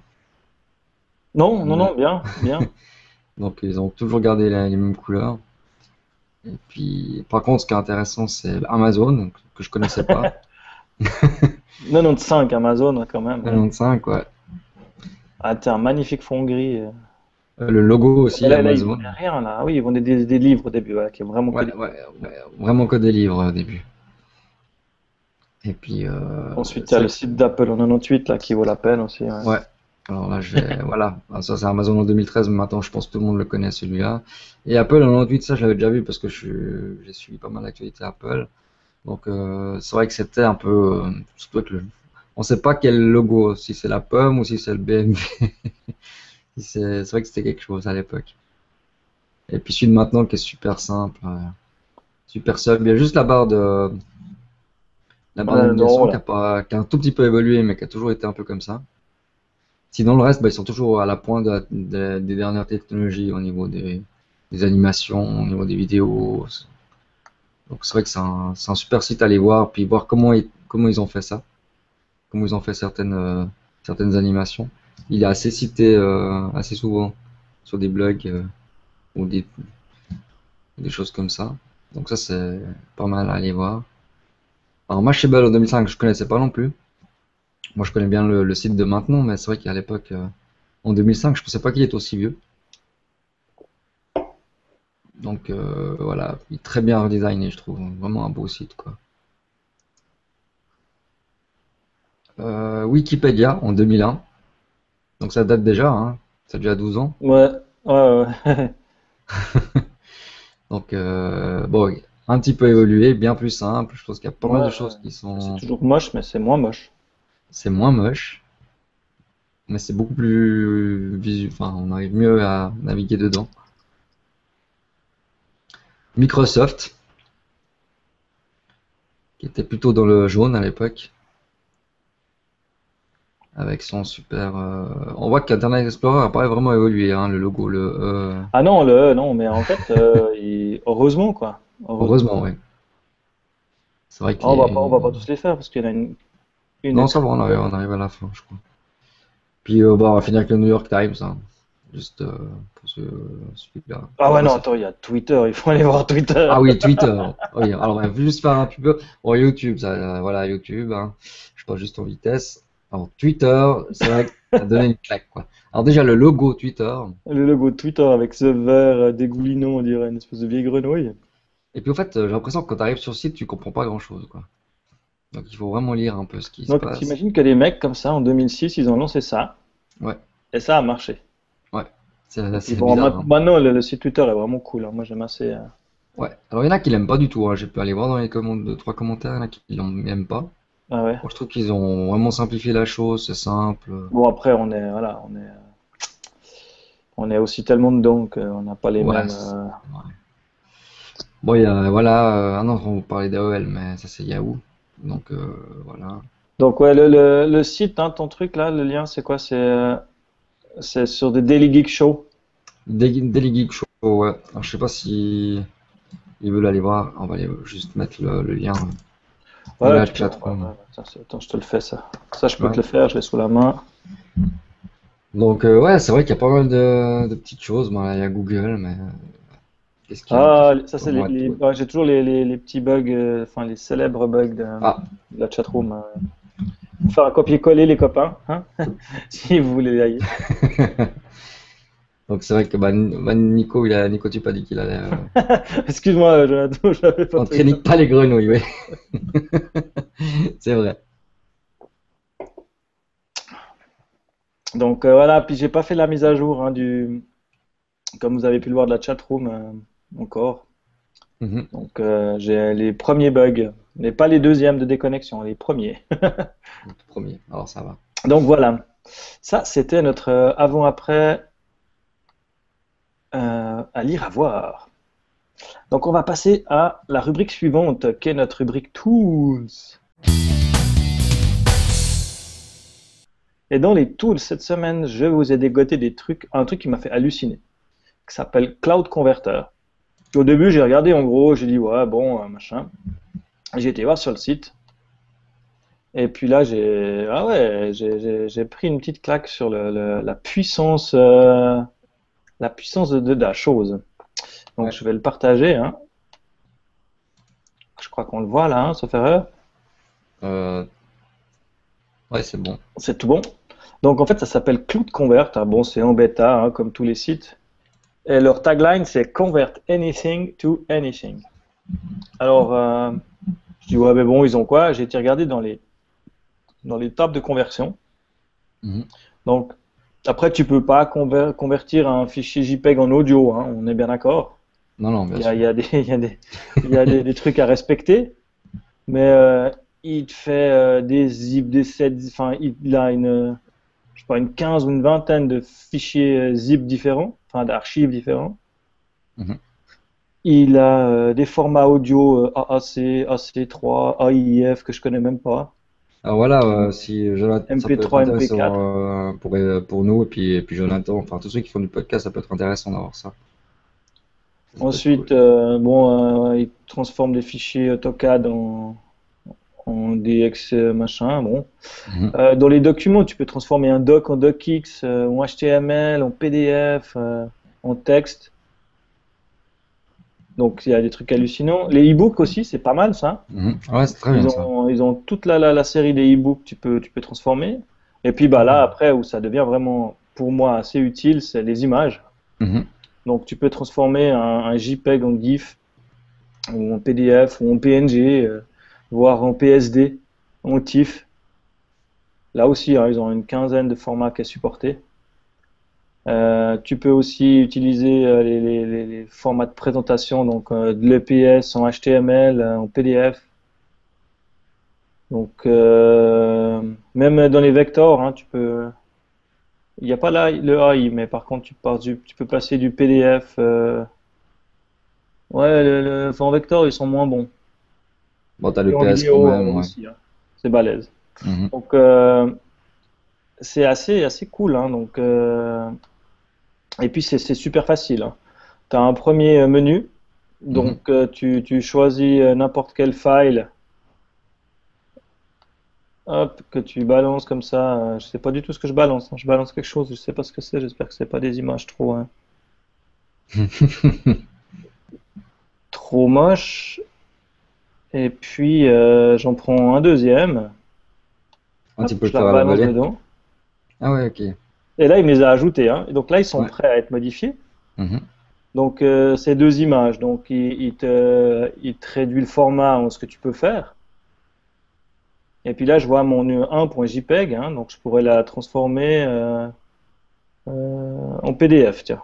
Non, non, Le- non, bien, bien. Donc ils ont toujours gardé la- les mêmes couleurs. Et puis, par contre, ce qui est intéressant, c'est Amazon, que je connaissais pas. quatre-vingt-quinze Amazon hein, quand même. Ouais. quatre-vingt-quinze, ouais. Ah, t'as un magnifique fond gris. euh. Euh, Le logo Mais aussi, là, là, ils Amazon. vendaient rien là. Ah oui, ils vendaient des, des livres au début, ouais, qui est vraiment que Ouais, des- ouais, ouais, vraiment que des livres au début. Et puis, euh, Ensuite, il y c'est a vrai le que site d'Apple en quatre-vingt-dix-huit là qui vaut la peine aussi. Ouais. ouais. Alors là, je vais, voilà. Ah, ça, c'est Amazon en deux mille treize, mais maintenant, je pense que tout le monde le connaît, celui-là. Et Apple en quatre-vingt-dix-huit, ça, je l'avais déjà vu parce que je suis- j'ai suivi pas mal l'actualité Apple. Donc, euh, c'est vrai que c'était un peu, euh, surtout avec le, on sait pas quel logo, si c'est la pomme ou si c'est le B M W. Si C'est c'est vrai que c'était quelque chose à l'époque. Et puis celui de maintenant qui est super simple, euh, super simple. Il y a juste la barre de, la barre Ouais, non, d'indication qui là. a pas, qui a un tout petit peu évolué, mais qui a toujours été un peu comme ça. Sinon, le reste, bah, ils sont toujours à la pointe de la- de- des dernières technologies au niveau des, des animations, au niveau des vidéos. Donc c'est vrai que c'est un, c'est un super site à aller voir, puis voir comment ils, comment ils ont fait ça, comment ils ont fait certaines, euh, certaines animations. Il est assez cité euh, assez souvent sur des blogs euh, ou des, des choses comme ça. Donc ça c'est pas mal à aller voir. Alors Mashable en deux mille cinq, je connaissais pas non plus. Moi je connais bien le, le site de maintenant, mais c'est vrai qu'à l'époque, euh, en deux mille cinq, je pensais pas qu'il était aussi vieux. Donc euh, voilà, il est très bien redesigné, je trouve. Vraiment un beau site quoi. Euh, Wikipédia en deux mille un. Donc ça date déjà, hein. Ça a déjà douze ans. Ouais, ouais, ouais. Donc euh, bon, un petit peu évolué, bien plus simple. Je pense qu'il y a pas Ouais, mal de ouais. choses qui C'est sont... toujours moche, mais c'est moins moche. C'est moins moche, mais c'est beaucoup plus visuel. Enfin, on arrive mieux à naviguer dedans. Microsoft, qui était plutôt dans le jaune à l'époque, avec son super... euh, On voit qu'Internet Explorer a pas vraiment évolué, hein, le logo, le... E. Ah non, le non, mais en fait, euh, il- heureusement quoi. Heureusement. Heureusement, oui. C'est vrai que Ah, on va pas, on les... va pas tous les faire parce qu'il y en a une, une Non, est ça très. va, on arrive, on arrive à la fin, je crois. Puis euh, bon, on va finir avec le New York Times, hein. Juste euh, pour ce, celui-là. Ah Bon, ouais, là, non, c'est... attends, il y a Twitter, il faut aller voir Twitter. Ah oui, Twitter. Oui, alors on va juste faire un petit peu. Bon, YouTube, ça, euh, voilà, YouTube, hein. Je passe juste en vitesse. Alors, Twitter, c'est vrai que ça a donné une claque, quoi. Alors déjà, le logo Twitter. Le logo de Twitter avec ce vert euh, dégoulinant, on dirait une espèce de vieille grenouille. Et puis, en fait, euh, j'ai l'impression que quand tu arrives sur le site, tu comprends pas grand-chose, quoi. Donc, il faut vraiment lire un peu ce qui se Donc, passe. t'imagines que des mecs comme ça, en deux mille six, ils ont lancé ça, Ouais, et ça a marché. ouais. C'est Et puis assez bon, ma- bizarre, hein. maintenant, le, le site Twitter est vraiment cool, hein. Moi, j'aime assez. euh. Ouais. Alors, il y en a qui l'aiment pas du tout, hein. J'ai pu aller voir dans les commentaires, deux, trois commentaires, il y en a qui l'aiment pas. Ah ouais. Moi, je trouve qu'ils ont vraiment simplifié la chose, c'est simple. Bon, après, on est, voilà, on est, on est aussi tellement dedans qu'on n'a pas les Ouais, mêmes. c'est- euh. ouais. Bon, il y a, voilà, euh, ah non, on parlait d'A O L, mais ça c'est Yahoo. Donc euh, voilà. Donc, ouais, le, le, le site, hein, ton truc là, le lien, c'est quoi? C'est euh, c'est sur des Daily Geek Show. Daily Daily Geek Show, ouais. Alors, je sais pas si ils veulent aller voir. On va aller juste mettre le, le lien dans Ouais, la tu peux. Ouais, chatroom. ouais, ça, c'est- attends, je te le fais, ça. Ça, je peux te Ouais. le faire, je l'ai sous la main. Donc euh, ouais, c'est vrai qu'il y a pas mal de, de petites choses. Bon, là, il y a Google, mais euh, qu'est-ce qu'il y a Ah, qui ça, c'est les, vraiment les- tout. ouais, j'ai toujours les, les, les petits bugs, euh, enfin, les célèbres bugs de, Ah, de la chatroom. euh. Faire un copier-coller, les copains, hein, si vous voulez y aller. donc c'est vrai que bah, Ni- bah, Nico, il a Nico, tu pas dit qu'il allait. euh, Excuse-moi, Jonathan, je l'avais pas Entraîner prévu. pas les grenouilles, oui. C'est vrai. Donc euh, voilà, puis j'ai pas fait la mise à jour hein, du, comme vous avez pu le voir de la chatroom euh, encore. Mhm. Donc euh, j'ai les premiers bugs, mais pas les deuxièmes de déconnexion, les premiers. Le tout premier. Alors ça va. Donc voilà, ça c'était notre euh, avant-après euh, à lire à voir. Donc on va passer à la rubrique suivante, qui est notre rubrique Tools. Et dans les tools cette semaine, je vous ai dégoté des trucs, un truc qui m'a fait halluciner, qui s'appelle Cloud Converter. Au début, j'ai regardé en gros, j'ai dit ouais bon euh, machin. J'ai été voir sur le site. Et puis là, j'ai ah ouais, j'ai j'ai- j'ai pris une petite claque sur le, le- la puissance, euh, la puissance de, de la chose. Donc Ouais. je vais le partager, hein. crois qu'on le voit là, hein, sauf erreur. Euh, ouais, c'est bon. C'est tout bon. Donc en fait, ça s'appelle Cloud Convert. Hein. Bon, c'est en bêta, hein, comme tous les sites. Et leur tagline, c'est Convert anything to anything. Alors, euh, je dis, ouais, mais bon, ils ont quoi? J'ai été regarder dans les, dans les tables de conversion. Mhm. Donc, après, tu peux pas conver- convertir un fichier JPEG en audio, hein, on est bien d'accord. Non, non, bien Il y a, sûr. il y a des, il y a des, il y a des, des trucs à respecter, mais euh, il te fait euh, des zip, des sets, enfin, il a une, je sais pas, une quinze ou une vingtaine de fichiers euh, zip différents, enfin, d'archives différents. Mhm. Il a euh, des formats audio euh, A A C, A C trois, A I F que je connais même pas, Alors voilà, euh, si Jonathan, ça peut être M P trois, intéressant M P quatre. euh, pour, euh, pour nous et puis, et puis Jonathan, enfin tous ceux qui font du podcast, ça peut être intéressant d'avoir ça. Ça peut être Ensuite, cool. euh, bon, euh, il transforme des fichiers AutoCAD en, en D X euh, machin. Bon. Mhm. Euh, dans les documents, tu peux transformer un doc en docx, euh, en H T M L, en P D F, euh, en texte. Donc il y a des trucs hallucinants. Les e-books aussi, c'est pas mal ça. Mhm. Ouais, c'est très Ils bien ça. ont, ils ont toute la, la, la série des e-books, tu peux, tu peux transformer. Et puis bah là, après, où ça devient vraiment, pour moi, assez utile, c'est les images. Mhm. Donc tu peux transformer un, un JPEG en GIF, ou en P D F, ou en P N G, euh, voire en P S D, en TIFF. Là aussi, hein, ils ont une quinzaine de formats qui est supporté. Euh, tu peux aussi utiliser euh, les, les- les- les formats de présentation, donc euh, de l'E P S en H T M L, euh, en P D F. Donc euh, même dans les vectors, hein, tu peux. Il n'y a pas là le A I, mais par contre tu, passes du- tu peux passer du P D F. euh, Ouais, le, le- enfin, en vector ils sont moins bons. Bon, t'as Et le en P S quand vidéo euh, même, ouais. aussi, hein. C'est balèze. Mhm. Donc euh, c'est assez assez cool, hein, donc euh, et puis c'est c'est super facile, hein. Tu as un premier euh, menu, Mhm. donc euh, tu, tu choisis euh, n'importe quel file, hop, que tu balances comme ça. Euh, je sais pas du tout ce que je balance, hein. Je balance quelque chose, je sais pas ce que c'est, j'espère que c'est pas des images trop, hein, trop moches. Et puis euh, j'en prends un deuxième, Ah, hop, tu peux je le la faire à la balance volée. dedans. Ah ouais, ok. Et là, il me les a ajoutés, hein. Et donc là, ils sont Ouais. prêts à être modifiés. Mhm. Donc euh, c'est deux images, donc il, il te, il te réduit le format en ce que tu peux faire. Et puis là, je vois mon un.jpeg, hein, donc je pourrais la transformer euh, euh, en P D F, tiens.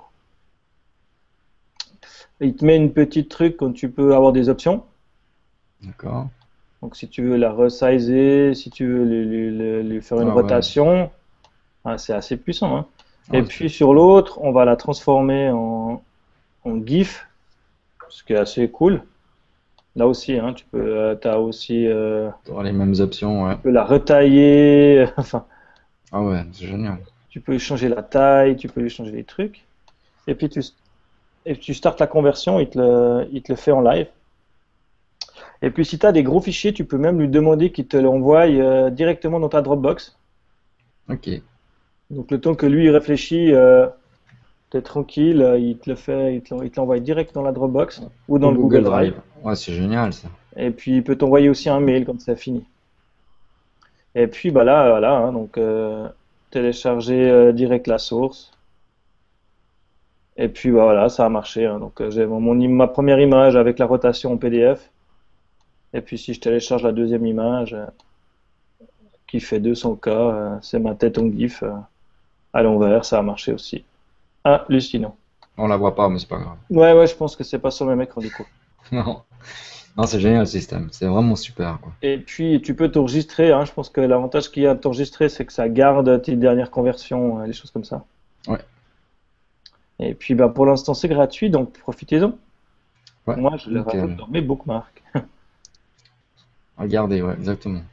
Il te met une petite truc quand tu peux avoir des options. D'accord. Donc si tu veux la resizer, si tu veux lui, lui- lui- lui faire une Ah ouais. rotation, ah, c'est assez puissant, hein. Ah Et ouais, ça peut puis être sur super. l'autre, on va la transformer en, en GIF, ce qui est assez cool. Là aussi, hein, tu peux, euh, t'as aussi, euh, T'auras les mêmes options, ouais. tu peux la retailler, enfin, Ah ouais, c'est génial. tu peux changer la taille, tu peux lui changer les trucs. Et puis tu, et tu startes la conversion, il te le, il te le fait en live. Et puis si tu as des gros fichiers, tu peux même lui demander qu'il te l'envoie euh, directement dans ta Dropbox. Ok. Donc le temps que lui il réfléchit, euh, t'es tranquille, euh, il te le fait, il te l'en- il te l'envoie direct dans la Dropbox ou dans Au le Google Google Drive. Drive. Ouais, c'est génial ça. Et puis il peut t'envoyer aussi un mail quand c'est fini. Et puis bah là, voilà, hein, donc euh, télécharger euh, direct la source. Et puis bah, voilà, ça a marché, hein. Donc euh, j'ai mon, mon im- ma première image avec la rotation en P D F. Et puis si je télécharge la deuxième image, euh, qui fait deux cents K, euh, c'est ma tête en GIF euh, à l'envers, ça a marché aussi. Hallucinant. On la voit pas, mais c'est pas grave. Ouais, ouais, je pense que c'est pas sur le même écran du coup. Non. Non, c'est génial le système. C'est vraiment super, quoi. Et puis tu peux t'enregistrer, hein. Je pense que l'avantage qu'il y a de t'enregistrer, c'est que ça garde tes dernières conversions, euh, des choses comme ça. Ouais. Et puis bah, pour l'instant c'est gratuit, donc profitez-en. Ouais. Moi je le rajoute Nickel. dans mes bookmarks. Regardez, ouais, exactement.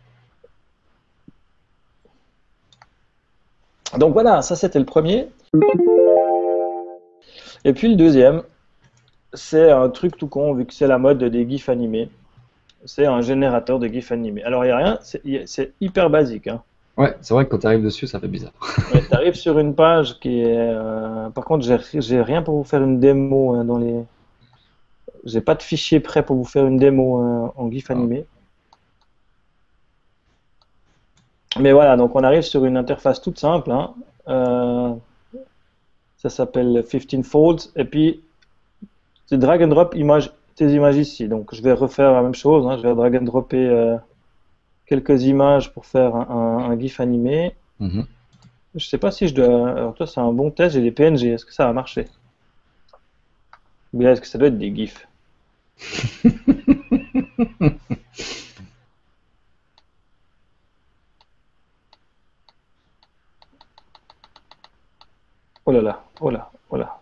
Donc voilà, ça c'était le premier. Et puis le deuxième, c'est un truc tout con, vu que c'est la mode des GIFs animés. C'est un générateur de GIFs animés. Alors il n'y a rien, c'est il y a- c'est hyper basique, hein. Ouais, c'est vrai que quand tu arrives dessus, ça fait bizarre. Ouais, tu arrives sur une page qui est. euh, Par contre, j'ai j'ai rien pour vous faire une démo, hein, dans les. j'ai pas de fichier prêt pour vous faire une démo euh, en GIF animé. Mais voilà, donc on arrive sur une interface toute simple. Hein. Euh, ça s'appelle quinze Folds. Et puis, c'est drag and drop image, tes images ici. Donc je vais refaire la même chose. Hein. Je vais drag and dropper euh, quelques images pour faire un, un, un GIF animé. Mhm. Je sais pas si je dois. Alors, toi, c'est un bon test. J'ai des P N G. Est-ce que ça va marcher? Ou bien est-ce que ça doit être des GIFs? Oh là là, oh là, oh là.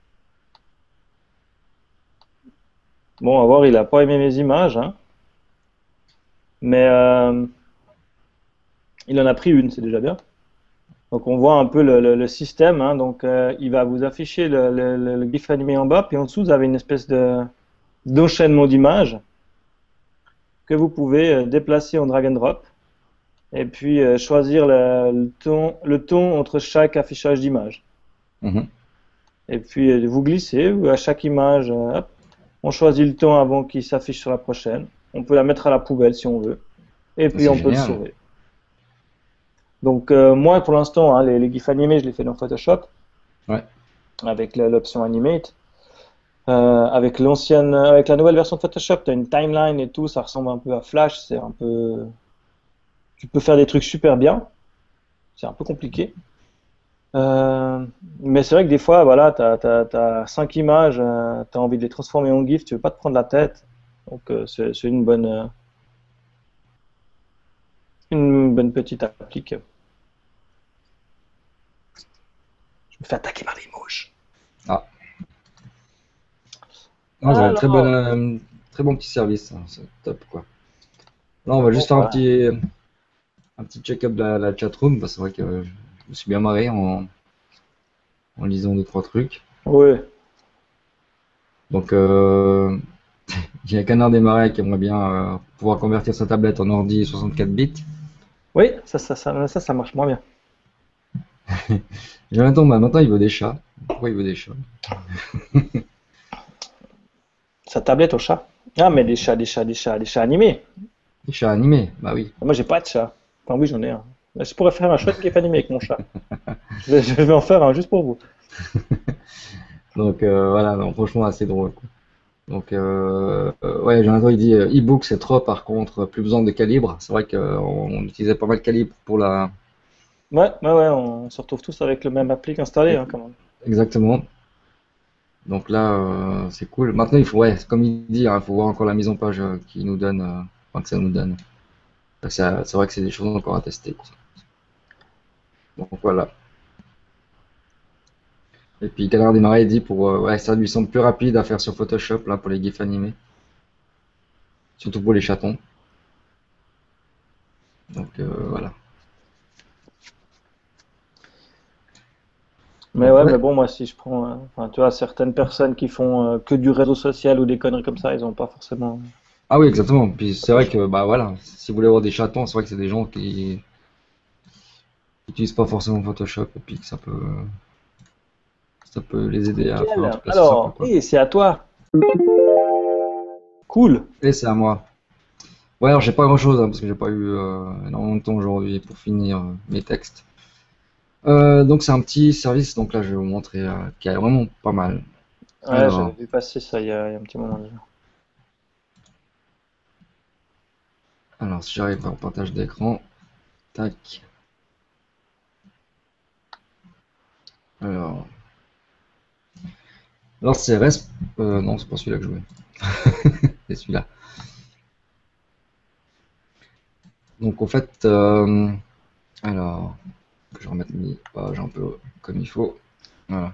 Bon, à voir, il a pas aimé mes images, hein. Mais euh, il en a pris une, c'est déjà bien. Donc on voit un peu le, le- le système, hein. Donc euh, il va vous afficher le, le- le- le GIF animé en bas, puis en dessous vous avez une espèce de d'enchaînement d'images que vous pouvez euh, déplacer en drag and drop, et puis euh, choisir le, le ton, le ton entre chaque affichage d'image. Mhm. Et puis euh, vous glissez, ou à chaque image, euh, hop, on choisit le ton avant qu'il s'affiche sur la prochaine. On peut la mettre à la poubelle si on veut, et puis C'est on peut le génial. sauver. Donc euh, moi pour l'instant, hein, les, les GIFs animés, je les fais dans Photoshop Ouais. avec la- l'option Animate. Euh, avec l'ancienne, avec la nouvelle version de Photoshop, tu as une timeline et tout, ça ressemble un peu à Flash, c'est un peu, tu peux faire des trucs super bien, c'est un peu compliqué. Euh, mais c'est vrai que des fois, voilà, tu as, cinq images, euh, tu as envie de les transformer en GIF, tu veux pas te prendre la tête, donc euh, c'est c'est une bonne, euh, une bonne petite applique. Je me fais attaquer par les mouches. Ah. Non, c'est un très bon, Alors, euh, très bon petit service, hein, c'est top quoi. Là, on va bon, juste faire un voilà. petit, un petit check-up de la, la chatroom, parce que c'est vrai que euh, je me suis bien marré en, en lisant deux trois trucs. Ouais. Donc, euh, il y a Canard des Marais qui aimerait bien euh, pouvoir convertir sa tablette en ordi soixante-quatre bits. Oui, ça, ça, ça, ça, ça marche moins bien. Jonathan, bah, maintenant il veut des chats. Pourquoi il veut des chats? Sa tablette au chat. Ah, mais des chats, des chats, des chats, des chats animés. Des chats animés, bah oui. Moi, j'ai pas de chat. Enfin, oui, j'en ai un. Je pourrais faire un chouette GIF animé avec mon chat. Je vais, je vais en faire un juste pour vous. Donc euh, voilà, non, franchement assez drôle, quoi. Donc euh, euh, ouais, Jonathan il dit euh, e-book c'est trop, par contre plus besoin de calibre. C'est vrai qu'on utilisait pas mal de calibre pour la. Ouais, ouais, ouais, on se retrouve tous avec le même appli installé, hein, quand même. Exactement. Donc là euh, c'est cool. Maintenant il faut, ouais, comme il dit, hein, il faut voir encore la mise en page euh, qui nous donne, euh, enfin, que ça nous donne. C'est c'est vrai que c'est des choses encore à tester, quoi. Donc voilà. Et puis Canard des Marais il dit pour euh, ouais, ça lui semble plus rapide à faire sur Photoshop là pour les gifs animés, surtout pour les chatons. Donc euh, voilà. Mais Donc ouais, mais ouais. bon, moi, si je prends, euh, enfin, tu vois, certaines personnes qui font euh, que du réseau social ou des conneries comme ça, ils ont pas forcément Ah oui, exactement. Puis c'est vrai Photoshop. que bah voilà, si vous voulez avoir des chatons, c'est vrai que c'est des gens qui n'utilisent pas forcément Photoshop, et puis que ça peut ça peut les aider à faire un Nickel. truc assez sympa, Alors, quoi. et c'est à toi. Cool. Et c'est à moi. Ouais, alors j'ai pas grand chose, parce que j'ai pas eu euh, énormément de temps aujourd'hui pour finir euh, mes textes. Euh, donc c'est un petit service, donc là je vais vous montrer, euh, qui est vraiment pas mal. Ouais, j'avais Alors, vu passer ça il y a, il y a un petit moment déjà. alors si j'arrive en partage d'écran, tac. Alors, alors c'est Resp... euh, non, c'est pas celui-là que je voulais. C'est celui-là. Donc en fait, euh, alors, que je remette mes pages un peu comme il faut. Voilà.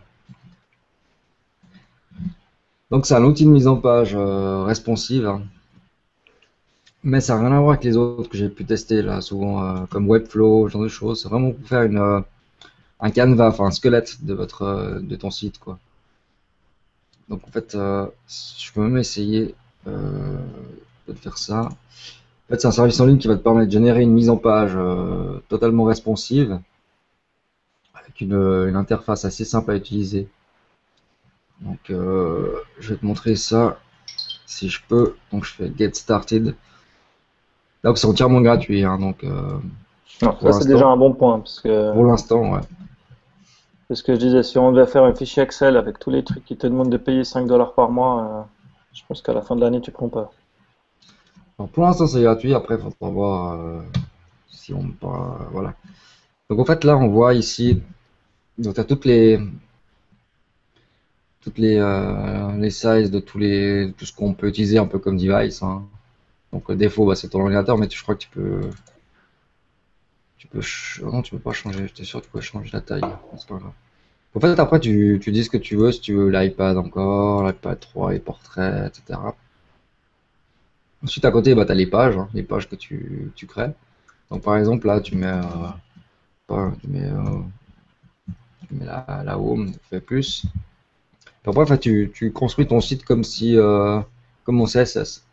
Donc c'est un outil de mise en page euh, responsive, hein. Mais ça n'a rien à voir avec les autres que j'ai pu tester là, souvent euh, comme Webflow, ce genre de choses. C'est vraiment pour faire une, euh, un canevas, enfin un squelette de votre euh, de ton site, quoi. Donc en fait, euh, je peux même essayer euh, de faire ça. En fait, c'est un service en ligne qui va te permettre de générer une mise en page euh, totalement responsive, avec une, une interface assez simple à utiliser. Donc, euh, je vais te montrer ça. si je peux, donc je fais Get Started. Donc c'est entièrement gratuit, hein, donc euh, Non, pour ça c'est déjà l'instant, un bon point, parce que pour l'instant, ouais. c'est ce que je disais, si on devait faire un fichier Excel avec tous les trucs qui te demandent de payer cinq dollars par mois, euh, je pense qu'à la fin de l'année, tu prends pas. Alors, pour l'instant, c'est gratuit. Après, il faudra voir euh, si on pas, voilà. Donc en fait, là, on voit ici, donc tu as toutes les toutes les euh, les sizes de tous les tout ce qu'on peut utiliser un peu comme device, hein. Donc le défaut, bah, c'est ton ordinateur, mais tu, je crois que tu peux tu peux ch- oh non, tu peux pas changer. J'étais sûr que tu pouvais changer la taille. C'est pas grave. En fait, après, tu, tu dis ce que tu veux, si tu veux l'iPad encore, l'iPad trois, les portraits, et cetera. Ensuite, à côté, bah, tu as les pages, hein, les pages que tu, tu crées. Donc, par exemple, là, tu mets, euh, pas, tu mets, euh, tu mets la, la home, tu fais plus. Puis après, enfin, tu, tu construis ton site comme si, euh, comme mon C S S.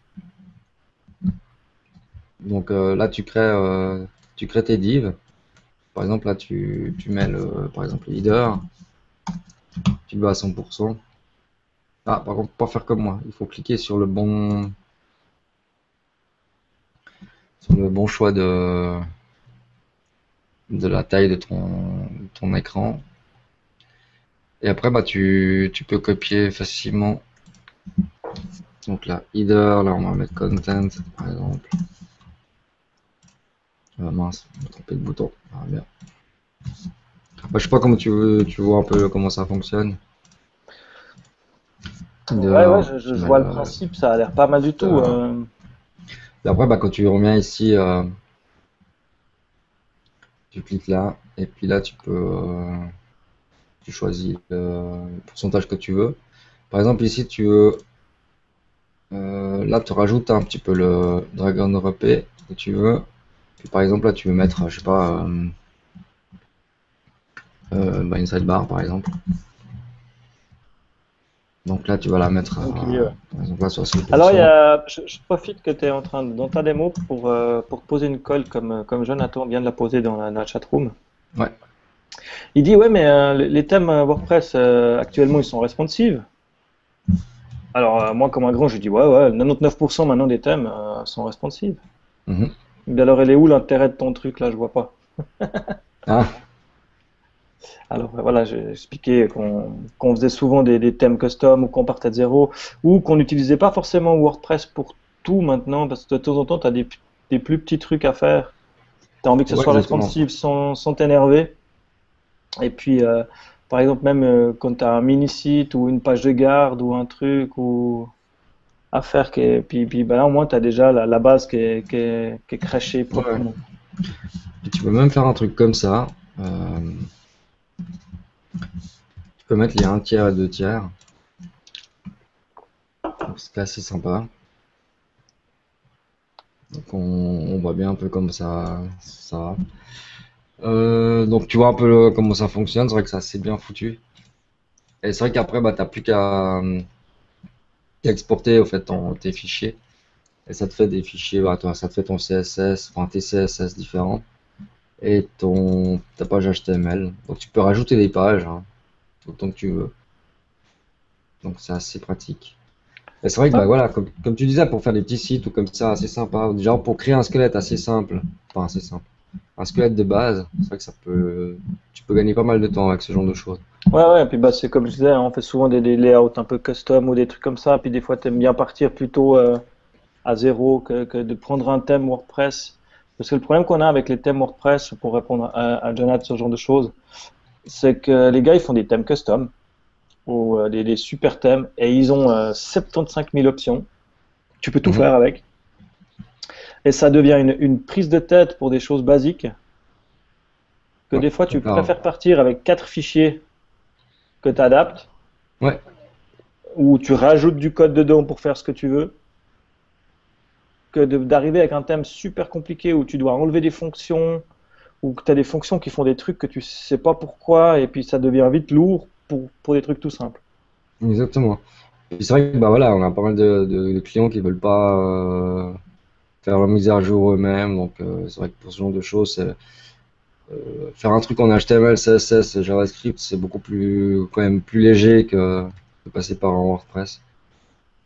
Donc euh, là, tu crées, euh, tu crées tes divs. Par exemple, là, tu, tu mets le, par exemple, le leader, tu le veux à cent pour cent. Ah, par contre, pas faire comme moi. Il faut cliquer sur le bon, sur le bon choix de, de la taille de ton, ton écran. Et après, bah, tu, tu peux copier facilement. Donc là, header, là, on va mettre content, par exemple. Ah, mince, je me trompé de bouton. Ah, bien. Bah, je sais pas comment tu veux, tu vois un peu comment ça fonctionne. Ouais, ouais, Header, je, je- tu je mets vois le le principe, ça a l'air pas mal du tout. header. euh. Et après, bah, quand tu reviens ici, euh, tu cliques là, et puis là, tu peux, euh, tu choisis le pourcentage que tu veux. Par exemple, ici, tu veux, euh, là, tu rajoutes un petit peu le drag and drop que tu veux. Puis, par exemple, là, tu veux mettre, je sais pas, euh, euh, bah, une sidebar, par exemple. Donc là, tu vas la mettre, Ok, à, ouais. par exemple, à Alors, il y soixante pour cent. a, je, je profite que tu es en train de, dans ta démo pour, euh, pour te poser une colle comme, comme Jonathan vient de la poser dans la, dans la chatroom. Ouais. Il dit, ouais, mais euh, les les thèmes euh, WordPress, euh, actuellement, ils sont responsive. Alors, euh, moi, comme un grand, je dis, ouais, ouais, quatre-vingt-dix-neuf pour cent maintenant des thèmes euh, sont responsive. Mhm. Mais alors, elle est où l'intérêt de ton truc, là, je vois pas. Ah, Alors, euh, voilà, j'ai expliqué qu'on qu'on faisait souvent des, des thèmes custom ou qu'on partait de zéro ou qu'on n'utilisait pas forcément WordPress pour tout maintenant parce que de temps en temps, tu as des, des plus petits trucs à faire. Tu as envie que ce ouais, soit exactement. responsive sans sans t'énerver. Et puis, euh, par exemple, même euh, quand tu as un mini-site ou une page de garde ou un truc ou à faire, qui est- puis, puis ben là, au moins, tu as déjà la, la base qui est, qui est, qui est crachée Ouais. proprement. Puis tu peux même faire un truc comme ça. Euh, tu peux mettre les un tiers et deux tiers. Donc, c'est assez sympa. Donc on, on voit bien un peu comme ça, ça va. Euh, donc tu vois un peu le- comment ça fonctionne, c'est vrai que c'est assez bien foutu. Et c'est vrai qu'après, bah, t'as plus qu'à euh, qu'à exporter au fait ton- tes fichiers. Et ça te fait des fichiers, bah, toi, ça te fait ton C S S, enfin tes C S S différents. Et ton, ta page H T M L. Donc tu peux rajouter des pages, hein, autant que tu veux. Donc c'est assez pratique. Et c'est vrai que Ouais, bah voilà, comme, comme tu disais, pour faire des petits sites ou comme ça, assez sympa. Genre pour créer un squelette assez simple. Enfin assez simple. Un squelette de base, c'est vrai que ça peut, tu peux gagner pas mal de temps avec ce genre de choses. ouais, ouais, et puis bah, c'est comme je disais, hein, on fait souvent des, des layouts un peu custom ou des trucs comme ça, puis des fois, tu aimes bien partir plutôt euh, à zéro que, que de prendre un thème WordPress. Parce que le problème qu'on a avec les thèmes WordPress, pour répondre à, à Jonathan, ce genre de choses, c'est que les gars, ils font des thèmes custom ou euh, des, des super thèmes et ils ont euh, soixante-quinze mille options. Tu peux tout Mhm. faire avec. Et ça devient une, une prise de tête pour des choses basiques que Ouais, des fois, tu d'accord. préfères partir avec quatre fichiers que tu adaptes Ouais, ou tu rajoutes du code dedans pour faire ce que tu veux que de- d'arriver avec un thème super compliqué où tu dois enlever des fonctions ou que tu as des fonctions qui font des trucs que tu sais pas pourquoi et puis ça devient vite lourd pour, pour des trucs tout simples. exactement. Et c'est vrai que bah voilà, on a pas mal de, de- de clients qui veulent pas euh, faire la mise à jour eux-mêmes. Donc euh, c'est vrai que pour ce genre de choses, c'est Euh, faire un truc en H T M L, C S S et JavaScript, c'est beaucoup plus, quand même plus léger que de passer par un WordPress.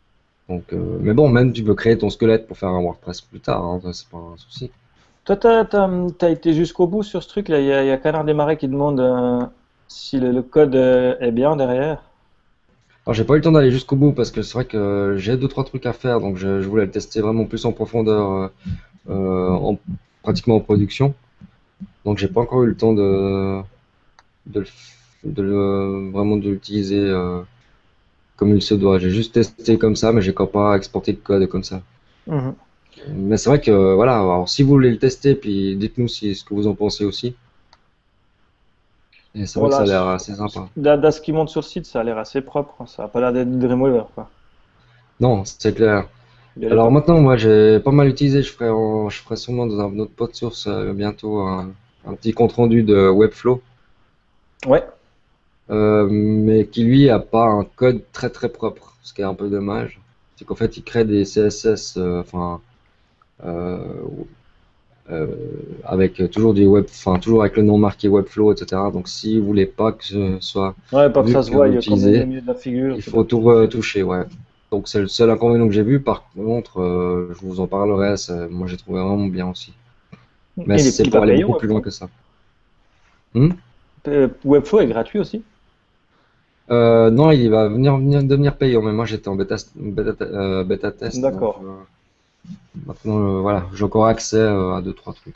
Donc, euh, mais bon, même tu peux créer ton squelette pour faire un WordPress plus tard, hein, ça, c'est pas un souci. Toi, t'as, t'as, t'as été jusqu'au bout sur ce truc-là. Il y a, il y a Canard Desmarais qui demande euh, si le, le code euh, est bien derrière. Alors, j'ai pas eu le temps d'aller jusqu'au bout parce que c'est vrai que j'ai deux trois trucs à faire, donc je, je voulais le tester vraiment plus en profondeur, euh, euh, en, pratiquement en production. Donc, j'ai pas encore eu le temps de, de, le f- de le- vraiment de l'utiliser euh, comme il se doit. J'ai juste testé comme ça, mais j'ai encore pas exporté de code comme ça. Mhm. Mais c'est vrai que voilà, alors si vous voulez le tester, puis dites-nous si ce que vous en pensez aussi. Et c'est vrai que ça Voilà. a l'air assez sympa. Dans, dans ce qui monte sur le site, ça a l'air assez propre, hein. Ça a pas l'air d'être du Dreamweaver, quoi. Non, c'est clair. Il y a les Alors top- maintenant, moi j'ai pas mal utilisé, je ferai, en- je ferai sûrement dans un autre pod source euh, bientôt un, un petit compte rendu de Webflow, Ouais. euh, mais qui lui a pas un code très très propre, ce qui est un peu dommage. C'est qu'en fait il crée des C S S, euh, enfin euh, euh, avec toujours du web, enfin toujours avec le nom marqué Webflow, et cetera. Donc si vous voulez pas que ce soit Ouais, pas que vu ça se que vous voie comme au l'utilisez, milieu de la figure. il Tu dois faut tout tout toucher. retoucher, ouais. Donc c'est le seul inconvénient que j'ai vu. Par contre, euh, je vous en parlerai. ça- Moi, j'ai trouvé vraiment bien aussi. Mais Et il est, c'est il est pour pas aller payant, beaucoup plus loin Webflow. que ça. Hmm. Euh, Webflow est gratuit aussi. Euh, non, il va venir, venir devenir payant. Mais moi, j'étais en bêta, bêta, euh, bêta test, donc D'accord. euh, maintenant, euh, voilà, j'ai encore accès euh, à deux trois trucs.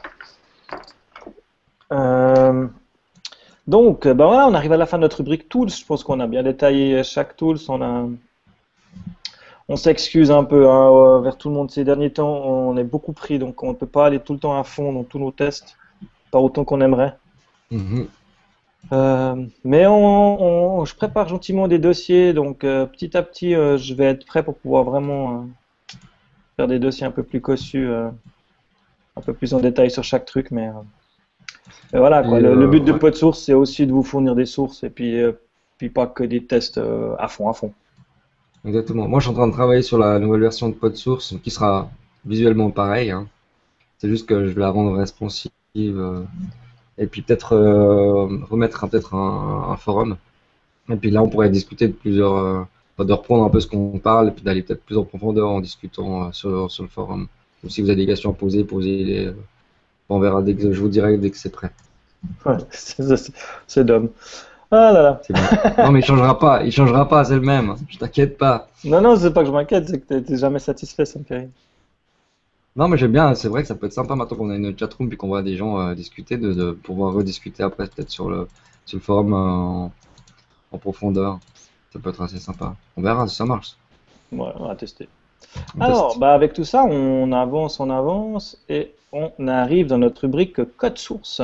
Euh, donc, euh, ben voilà, on arrive à la fin de notre rubrique Tools. Je pense qu'on a bien détaillé chaque Tools. On a, on s'excuse un peu hein, euh, vers tout le monde ces derniers temps. On est beaucoup pris, donc on ne peut pas aller tout le temps à fond dans tous nos tests, pas autant qu'on aimerait. Mhm. Euh, mais on, on- je prépare gentiment des dossiers, donc euh, petit à petit, euh, je vais être prêt pour pouvoir vraiment euh, faire des dossiers un peu plus cossus, euh, un peu plus en détail sur chaque truc. Mais, euh, mais voilà, quoi. Et Le, le euh, but de ouais, PodSource, c'est aussi de vous fournir des sources et puis, euh, puis pas que des tests euh, à fond, à fond. exactement. Moi, je suis en train de travailler sur la nouvelle version de PodSource qui sera visuellement pareil, hein. C'est juste que je vais la rendre responsive. euh, Et puis peut-être euh, remettre un- peut-être un, un forum. Et puis là, on pourrait discuter de plusieurs, euh, enfin, de reprendre un peu ce qu'on parle et puis d'aller peut-être plus en profondeur en discutant euh, sur, sur le forum. Ou si vous avez des questions à poser, posez-les. euh, On verra dès que je vous dirai dès que c'est prêt. Ouais, c'est c'est- c'est dumb. Ah là là. C'est bon. Non, mais il changera pas. Il changera pas. C'est le même. Je t'inquiète pas. Non, non, c'est pas que je m'inquiète, c'est que t'es t'es jamais satisfait, ça me fait rire. Non, mais j'aime bien. C'est vrai que ça peut être sympa maintenant qu'on a une chatroom puis qu'on voit des gens euh, discuter, de, de pouvoir rediscuter après peut-être sur le sur le forum euh, en, en profondeur. Ça peut être assez sympa. On verra si ça marche. Ouais, on va tester. On Alors, teste. bah avec tout ça, on avance, on avance et on arrive dans notre rubrique code source.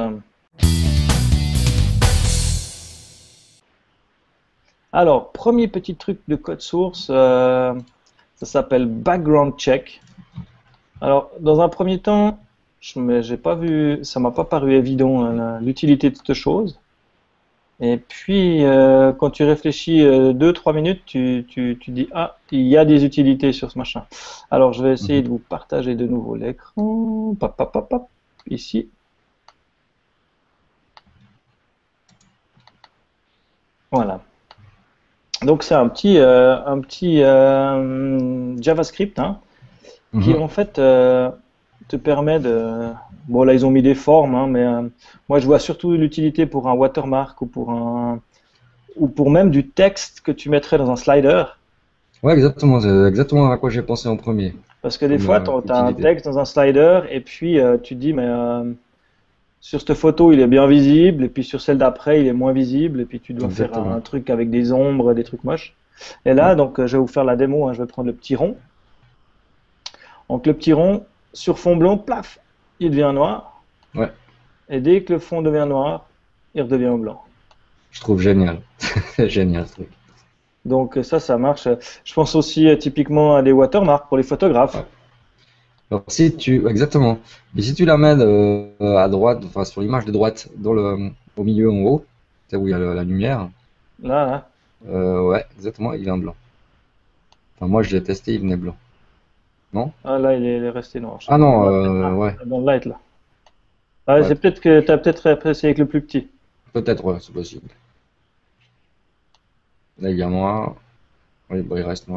Alors, premier petit truc de code source, euh, ça s'appelle background check. Alors, dans un premier temps, je me- j'ai pas vu, ça m'a pas paru évident hein, l'utilité de cette chose. Et puis, euh, quand tu réfléchis euh, deux, trois minutes, tu, tu, tu dis, ah, il y a des utilités sur ce machin. Alors, je vais essayer Mhm. de vous partager de nouveau l'écran. Pop, pop, pop, pop, ici. Voilà. Donc, c'est un petit, euh, un petit euh, JavaScript hein, qui, Mhm. en fait, euh, te permet de... Bon, là, ils ont mis des formes, hein, mais euh, moi, je vois surtout l'utilité pour un watermark ou pour un, ou pour même du texte que tu mettrais dans un slider. Ouais, exactement. C'est exactement à quoi j'ai pensé en premier, Parce que des comme fois, euh, tu as un utilité. texte dans un slider et puis euh, tu te dis, mais euh, sur cette photo, il est bien visible, et puis sur celle d'après, il est moins visible, et puis tu dois faire un, Exactement. un truc avec des ombres, des trucs moches. Et là, Ouais. donc, euh, je vais vous faire la démo, hein, je vais prendre le petit rond. Donc, le petit rond, sur fond blanc, plaf, il devient noir. Ouais, Et dès que le fond devient noir, il redevient blanc. je trouve génial. C'est génial ce truc. Donc, euh, ça, ça marche. Je pense aussi euh, typiquement à des watermarks pour les photographes. Ouais. Alors si tu, exactement. Et si tu l'amènes euh, à droite, enfin sur l'image de droite, dans le, au milieu en haut, c'est où il y a le- la lumière, Là, là. euh, ouais, exactement, il vient blanc. Enfin moi je l'ai testé, il venait blanc. Non? Ah, là, il est, il est resté noir. Je sais Ah pas. non, Là, peut-être. euh, Ah, ouais, dans le light, là. Ah, ouais, c'est peut-être que tu as peut-être apprécié avec le plus petit. peut-être, ouais, c'est possible. Là il y a noir, oui, bon, il reste noir.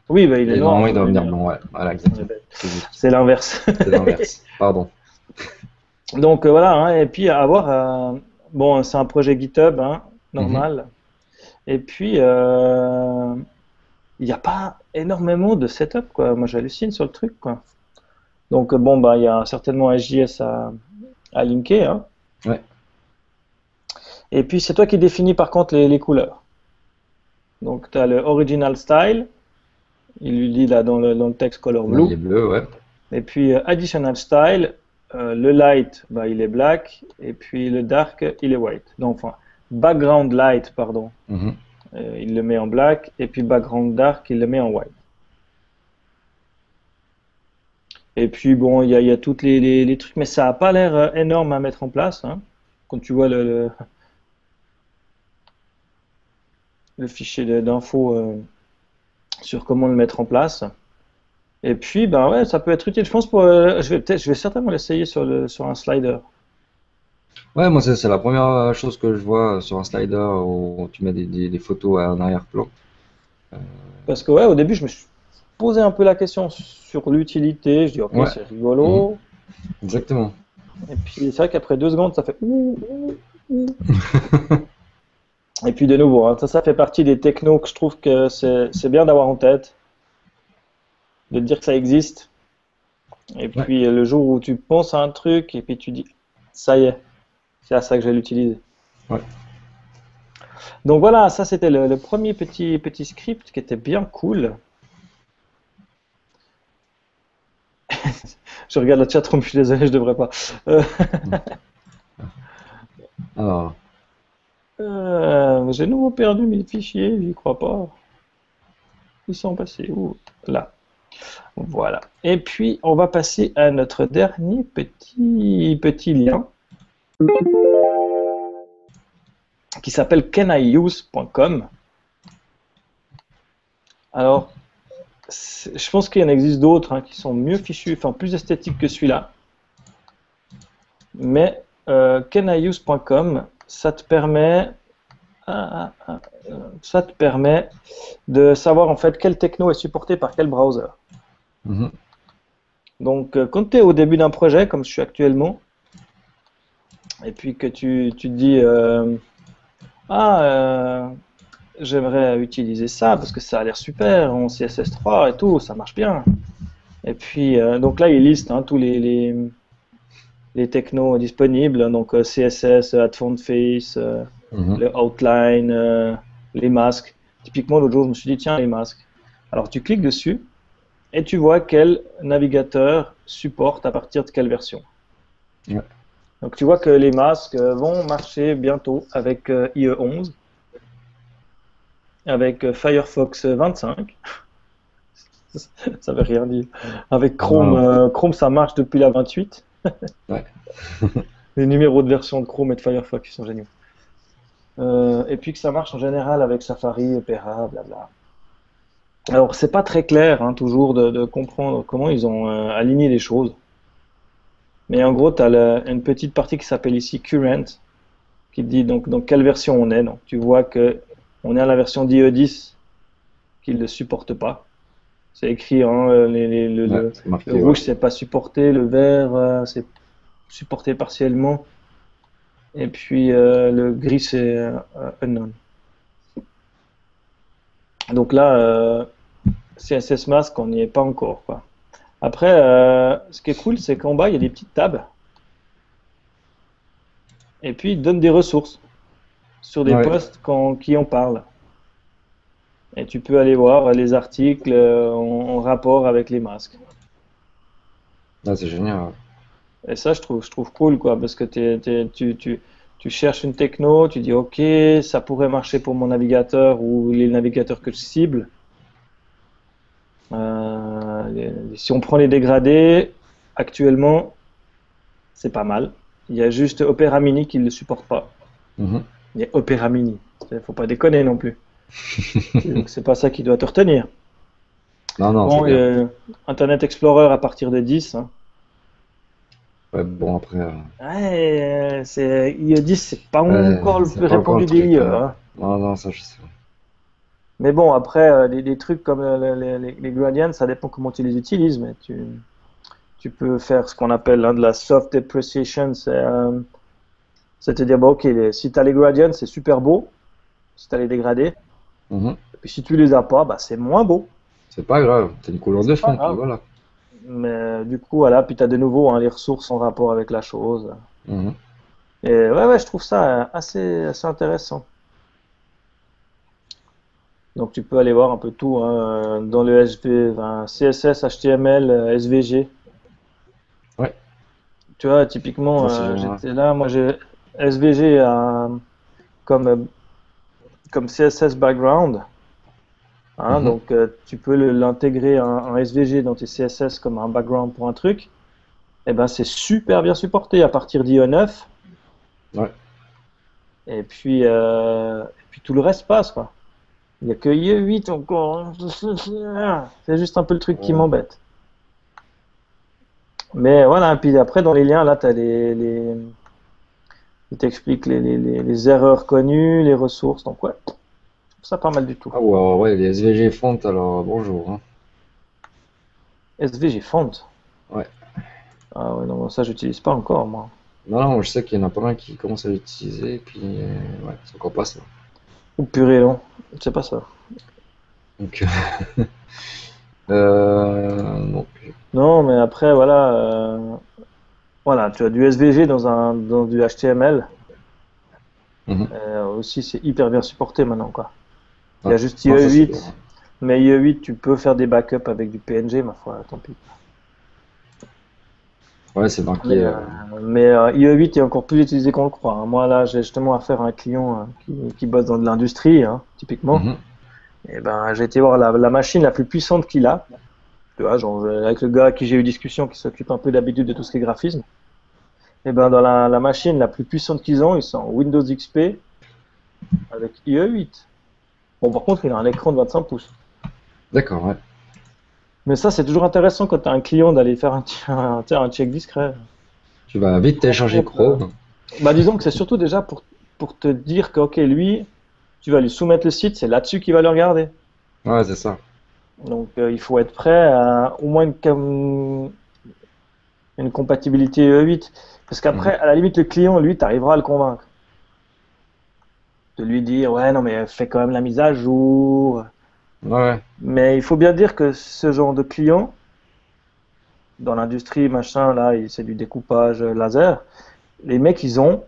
Oui, bah, il est Et noir. normalement, il doit mais- venir blanc, ouais. Voilà, exactement. mais- C'est juste. C'est l'inverse. C'est l'inverse. Pardon. Donc euh, voilà, hein, et puis à voir. euh, bon, c'est un projet GitHub, hein, normal. Et puis, euh, il n'y a pas énormément de setup, quoi. Moi, j'hallucine sur le truc, quoi. Donc, euh, bon, bah, il y a certainement un J S à, à linker, hein. Ouais. Et puis, c'est toi qui définis, par contre, les, les couleurs. Donc, tu as le original style. Il lui dit là dans le, dans le texte color Là, il blue. est bleu, ouais. Et puis, euh, additional style. euh, le light, bah, il est black. Et puis, le dark, il est white. Donc, enfin, background light, pardon. Mhm. Euh, il le met en black, et puis background dark, il le met en white. Et puis bon, il y a, il y a toutes les, les, les trucs, mais ça n'a pas l'air euh, énorme à mettre en place, hein. Quand tu vois le, le, le fichier de- d'infos euh, sur comment le mettre en place. Et puis, ben ouais, ça peut être utile. Je pense pour, euh, je vais peut-être, je vais certainement l'essayer sur le, sur un slider. Ouais, moi, c'est c'est la première chose que je vois sur un slider où tu mets des, des, des photos en arrière-plan. Parce que ouais, au début, je me suis posé un peu la question sur l'utilité. Je dis, ok, Ouais. c'est rigolo. Exactement. Et puis, c'est vrai qu'après deux secondes, ça fait ouh, ouh, ouh. Et puis de nouveau, hein, ça, ça fait partie des technos que je trouve que c'est c'est bien d'avoir en tête, de te dire que ça existe. Et Ouais. puis le jour où tu penses à un truc et puis tu dis, ça y est, c'est à ça que je vais l'utiliser. Ouais. Donc voilà, ça c'était le, le premier petit, petit script qui était bien cool. Je regarde la chatroom, je suis désolé, je devrais pas. Euh, Alors, euh, j'ai nouveau perdu mes fichiers, j'y crois pas. Ils sont passés où? Là. Voilà. Et puis, on va passer à notre dernier petit, petit lien qui s'appelle can I use point com. Alors, c'est- je pense qu'il y en existe d'autres hein, qui sont mieux fichus, enfin plus esthétiques que celui-là. Mais euh, can I use point com, ça te permet, ah, ah, ah, euh, ça te permet de savoir en fait quel techno est supporté par quel browser. mhm. Donc, euh, quand tu es au début d'un projet, comme je suis actuellement, et puis que tu, tu te dis, euh, ah, euh, j'aimerais utiliser ça parce que ça a l'air super en C S S trois et tout, ça marche bien. Et puis, euh, donc là, il liste hein, tous les, les, les technos disponibles, donc euh, C S S, Add Font Face, euh, Mhm. le Outline, euh, les masques. Typiquement, l'autre jour, je me suis dit, tiens, les masques. Alors, tu cliques dessus et tu vois quel navigateur supporte à partir de quelle version. Ouais. Donc, tu vois que les masques euh, vont marcher bientôt avec euh, I E onze, avec euh, Firefox vingt-cinq. Ça veut rien dire. Avec Chrome, Non. euh, Chrome, ça marche depuis la vingt-huit. Ouais. Les numéros de version de Chrome et de Firefox, ils sont géniaux. Euh, et puis que ça marche en général avec Safari, Opera, blabla. Alors, c'est pas très clair, hein, toujours, de, de comprendre comment ils ont euh, aligné les choses. Mais en gros, tu as une petite partie qui s'appelle ici Current, qui te dit donc dans quelle version on est. Donc, tu vois que on est à la version d'I E dix, qu'il ne supporte pas. C'est écrit, hein, les- les- le, Ouais, le- c'est marqué, le ouais. rouge, c'est pas supporté, le vert, euh, c'est supporté partiellement, et puis euh, le gris, c'est euh, unknown. Donc là, euh, C S S Mask, on n'y est pas encore, quoi. Après, euh, ce qui est cool, c'est qu'en bas, il y a des petites tables, et puis il donne des ressources sur des Ouais. posts quand- qui en parlent. Et tu peux aller voir les articles euh, en, en rapport avec les masques. Ah, c'est génial. Et ça, je trouve, je trouve cool, quoi, parce que t'es- t'es- tu, tu, tu cherches une techno, tu dis, OK, ça pourrait marcher pour mon navigateur ou les navigateurs que je cible. Euh, les- si on prend les dégradés, actuellement, c'est pas mal. Il y a juste Opera Mini qui ne le supporte pas. Mhm. Il y a Opera Mini. Il faut pas déconner non plus. Donc, c'est pas ça qui doit te retenir. Non, non, c'est Bon, bien. euh, Internet Explorer à partir de dix, hein. Ouais, bon, après, euh, Ouais, euh, c'est, I E dix, c'est pas ouais, encore le c'est plus pas encore répandu le des truc. I E, hein. hein. Non, non, ça, je sais. Mais bon, après, euh, les, les trucs comme euh, les, les, les gradients, ça dépend comment tu les utilises, mais tu, tu peux faire ce qu'on appelle hein, de la soft depreciation, c'est euh, c'est-à-dire, bah, ok, les- si tu as les gradients, c'est super beau, si tu as les dégradés, Mhm. et puis si tu les as pas, bah, c'est moins beau, C'est pas grave, c'est une couleur de c'est pas fond, puis grave. voilà. Mais euh, du coup, voilà, puis tu as de nouveau hein, les ressources en rapport avec la chose. Mhm. Et ouais, ouais, je trouve ça euh, assez, assez intéressant. Donc tu peux aller voir un peu tout hein, dans le S V, enfin, C S S, H T M L, euh, S V G. Ouais, Tu vois, typiquement, moi c'est euh, général. j'étais là, moi j'ai S V G euh, comme, euh, comme C S S background. Hein, Mhm. donc euh, tu peux le- l'intégrer en, en S V G dans tes C S S comme un background pour un truc. Et ben c'est super bien supporté à partir d'I E neuf. Ouais. Et puis, euh, et puis tout le reste passe quoi. Il n'y a que I E huit encore, hein. C'est juste un peu le truc qui Ouais. m'embête. Mais voilà, et puis après dans les liens, là, tu as les, les, il t'explique les, les, les, les erreurs connues, les ressources. Donc ouais, je trouve ça pas mal du tout. Ah ouais, ouais, les S V G font alors bonjour. Hein. S V G Font. Ouais. Ah ouais, non, ça j'utilise pas encore moi. Non, non, je sais qu'il y en a pas mal qui commencent à l'utiliser, et puis euh, ouais, c'est encore pas ça. Ou purée, non, c'est pas ça. Donc, euh, donc, Non, mais après, voilà, euh, voilà, tu as du S V G dans un, dans du H T M L. mhm. Euh, aussi, c'est hyper bien supporté maintenant, quoi. Il y Ouais. a juste Non, ça c'est bien. I E huit, mais I E huit, tu peux faire des backups avec du P N G, ma foi, tant pis. Ouais, c'est Mais, marqué. euh, euh, mais euh, I E huit est encore plus utilisé qu'on le croit, hein. Moi, là, j'ai justement affaire à un client hein, qui, qui bosse dans de l'industrie, hein, typiquement. mhm. Et ben, j'ai été voir la, la machine la plus puissante qu'il a. Tu vois, genre, avec le gars avec qui j'ai eu discussion, qui s'occupe un peu d'habitude de tout ce qui est graphisme. Et ben, dans la, la machine la plus puissante qu'ils ont, ils sont en Windows X P avec I E huit. Bon, par contre, il a un écran de vingt-cinq pouces. D'accord, ouais. Mais ça, c'est toujours intéressant quand tu as un client d'aller faire un, un, un check discret. Tu vas vite télécharger Donc, euh, Chrome. bah, disons que c'est surtout déjà pour, pour te dire que, ok, lui, tu vas lui soumettre le site, c'est là-dessus qu'il va le regarder. Ouais, c'est ça. Donc, euh, il faut être prêt à au moins une, com- une compatibilité E huit. Parce Mhm. qu'après, à la limite, le client, lui, tu arriveras à le convaincre. De lui dire, ouais, non, mais fais quand même la mise à jour. Ouais, ouais. Mais il faut bien dire que ce genre de client, dans l'industrie, machin, là, il- c'est du découpage euh, laser. Les mecs, ils ont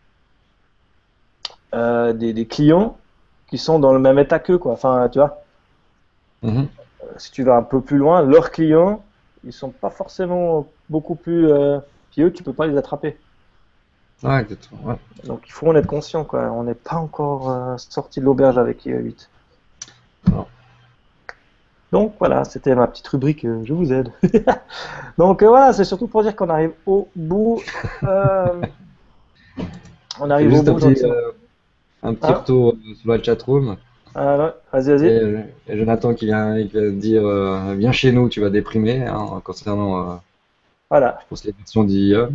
euh, des, des clients qui sont dans le même état qu'eux, quoi. Enfin, tu vois, Mhm. si tu vas un peu plus loin, leurs clients, ils sont pas forcément beaucoup plus. Euh, puis eux, tu peux pas les attraper. Ouais, exactement. Ouais. Donc il faut en être conscient, quoi. On n'est pas encore euh, sorti de l'auberge avec I E huit. Non. Donc voilà, c'était ma petite rubrique, euh, je vous aide. Donc euh, voilà, c'est surtout pour dire qu'on arrive au bout. euh, on Je fais arrive au juste un bout, petit, gentiment. euh, un petit Hein? retour euh, sur la chatroom. Alors, vas-y, Et, vas-y. euh, et Jonathan qui vient, il vient dire euh, viens chez nous, tu vas déprimer hein, concernant, euh, Voilà. je pense, les versions d'I A.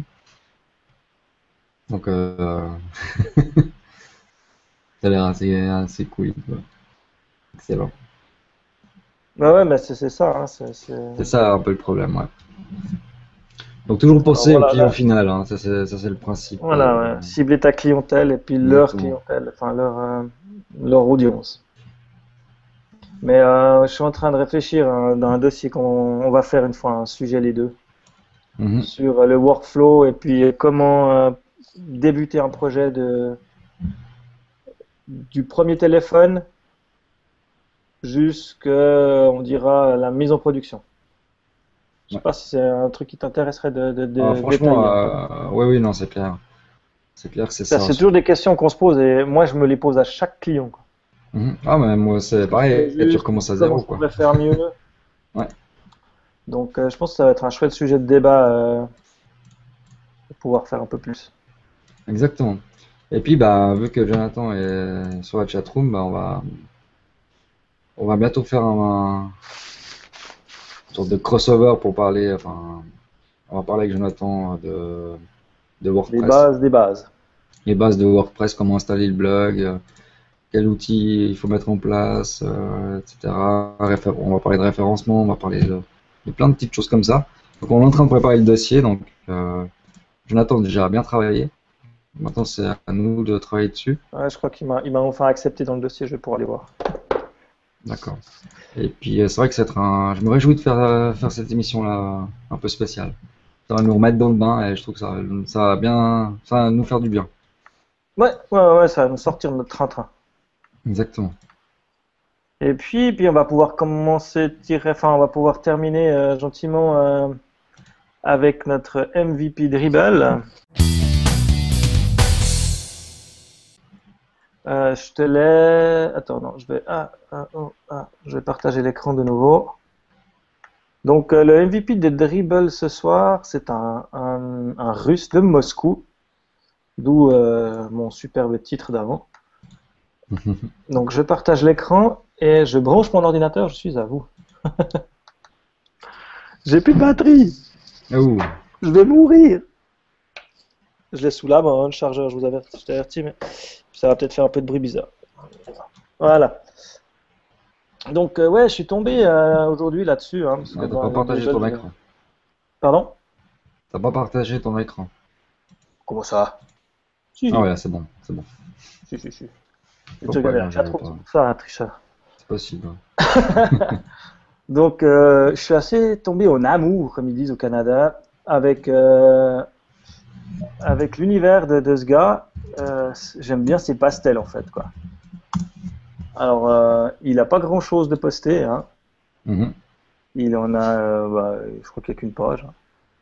Donc, euh, ça a l'air assez, assez cool, quoi. Excellent. Bah ouais, mais c'est c'est ça. Hein, c'est, c'est- C'est ça un peu le problème, ouais. Donc, toujours Alors penser au voilà, client là, final, hein, ça c'est ça, c'est le principe. voilà, euh, ouais. Cibler ta clientèle et puis leur exactement. clientèle, enfin leur, euh, leur audience. Mais euh, je suis en train de réfléchir hein, dans un dossier qu'on on va faire une fois un sujet les deux Mhm. sur euh, le workflow et puis euh, comment euh, débuter un projet de du premier téléphone jusqu'à on dira la mise en production. Je sais Ouais. pas si c'est un truc qui t'intéresserait de, de, Ah, de franchement, détailler un peu. euh, oui, oui, non, c'est clair. C'est clair que c'est Ça, ça. c'est toujours des questions qu'on se pose et moi je me les pose à chaque client, quoi. Mhm. Ah, mais moi, c'est Qu'est-ce que je fais pareil, tu juste? recommences à Comment zéro, je quoi. pourrais faire mieux? Ouais, Donc euh, je pense que ça va être un chouette sujet de débat euh, pour pouvoir faire un peu plus. exactement. Et puis, bah, vu que Jonathan est sur la chatroom, bah, on va, on va bientôt faire un, une sorte de crossover pour parler, enfin, on va parler avec Jonathan de, de Des WordPress, bases, des bases. les bases de WordPress, comment installer le blog, euh, quel outil il faut mettre en place, euh, et cetera. Réfé- On va parler de référencement, on va parler de, de plein de petites choses comme ça. Donc on est en train de préparer le dossier, donc euh, Jonathan déjà a bien travaillé. Maintenant c'est à nous de travailler dessus. Ouais, je crois qu'il m'a il m'a enfin accepté dans le dossier, je vais pouvoir aller voir. D'accord. Et puis euh, c'est vrai que ça va être un... je me réjouis de faire, euh, faire cette émission-là un peu spéciale. Ça va nous remettre dans le bain et je trouve que ça, ça va bien, ça va nous faire du bien. Ouais, ouais, ouais, ça va nous sortir de notre train-train. Exactement. Et puis, puis on va pouvoir commencer, tirer, enfin, on va pouvoir terminer euh, gentiment euh, avec notre M V P Dribble. Euh, je te laisse. Attends, non, je vais. Ah, ah, oh, ah, je vais partager l'écran de nouveau. Donc, euh, le M V P de Dribble ce soir, c'est un, un, un Russe de Moscou, d'où euh, mon superbe titre d'avant. Donc, je partage l'écran et je branche mon ordinateur. Je suis à vous. J'ai plus de batterie. Ouh. Je vais mourir. Je l'ai sous la main, hein, le chargeur. Je vous avertis, je t'avertis, mais ça va peut-être faire un peu de bruit bizarre. Voilà. Donc, euh, ouais, je suis tombé euh, aujourd'hui là-dessus. Hein, parce que Ouais, t'as dans pas le partagé Dribble, ton je- écran. Pardon? T'as pas partagé ton écran. Comment ça? Si, Ah ouais, c'est bon, c'est bon. si, si, si. Tu Pourquoi regardais la non, j'avais chatroom, pas. c'est pour ça, hein, tricheur. C'est possible. Ouais. Donc, euh, je suis assez tombé en amour, comme ils disent au Canada, avec, euh, avec l'univers de, de ce gars. Euh, j'aime bien ses pastels, en fait, quoi. Alors, euh, il a pas grand-chose de posté, hein. Mhm. Il en a, euh, bah, je crois qu'il n'y a qu'une page, hein.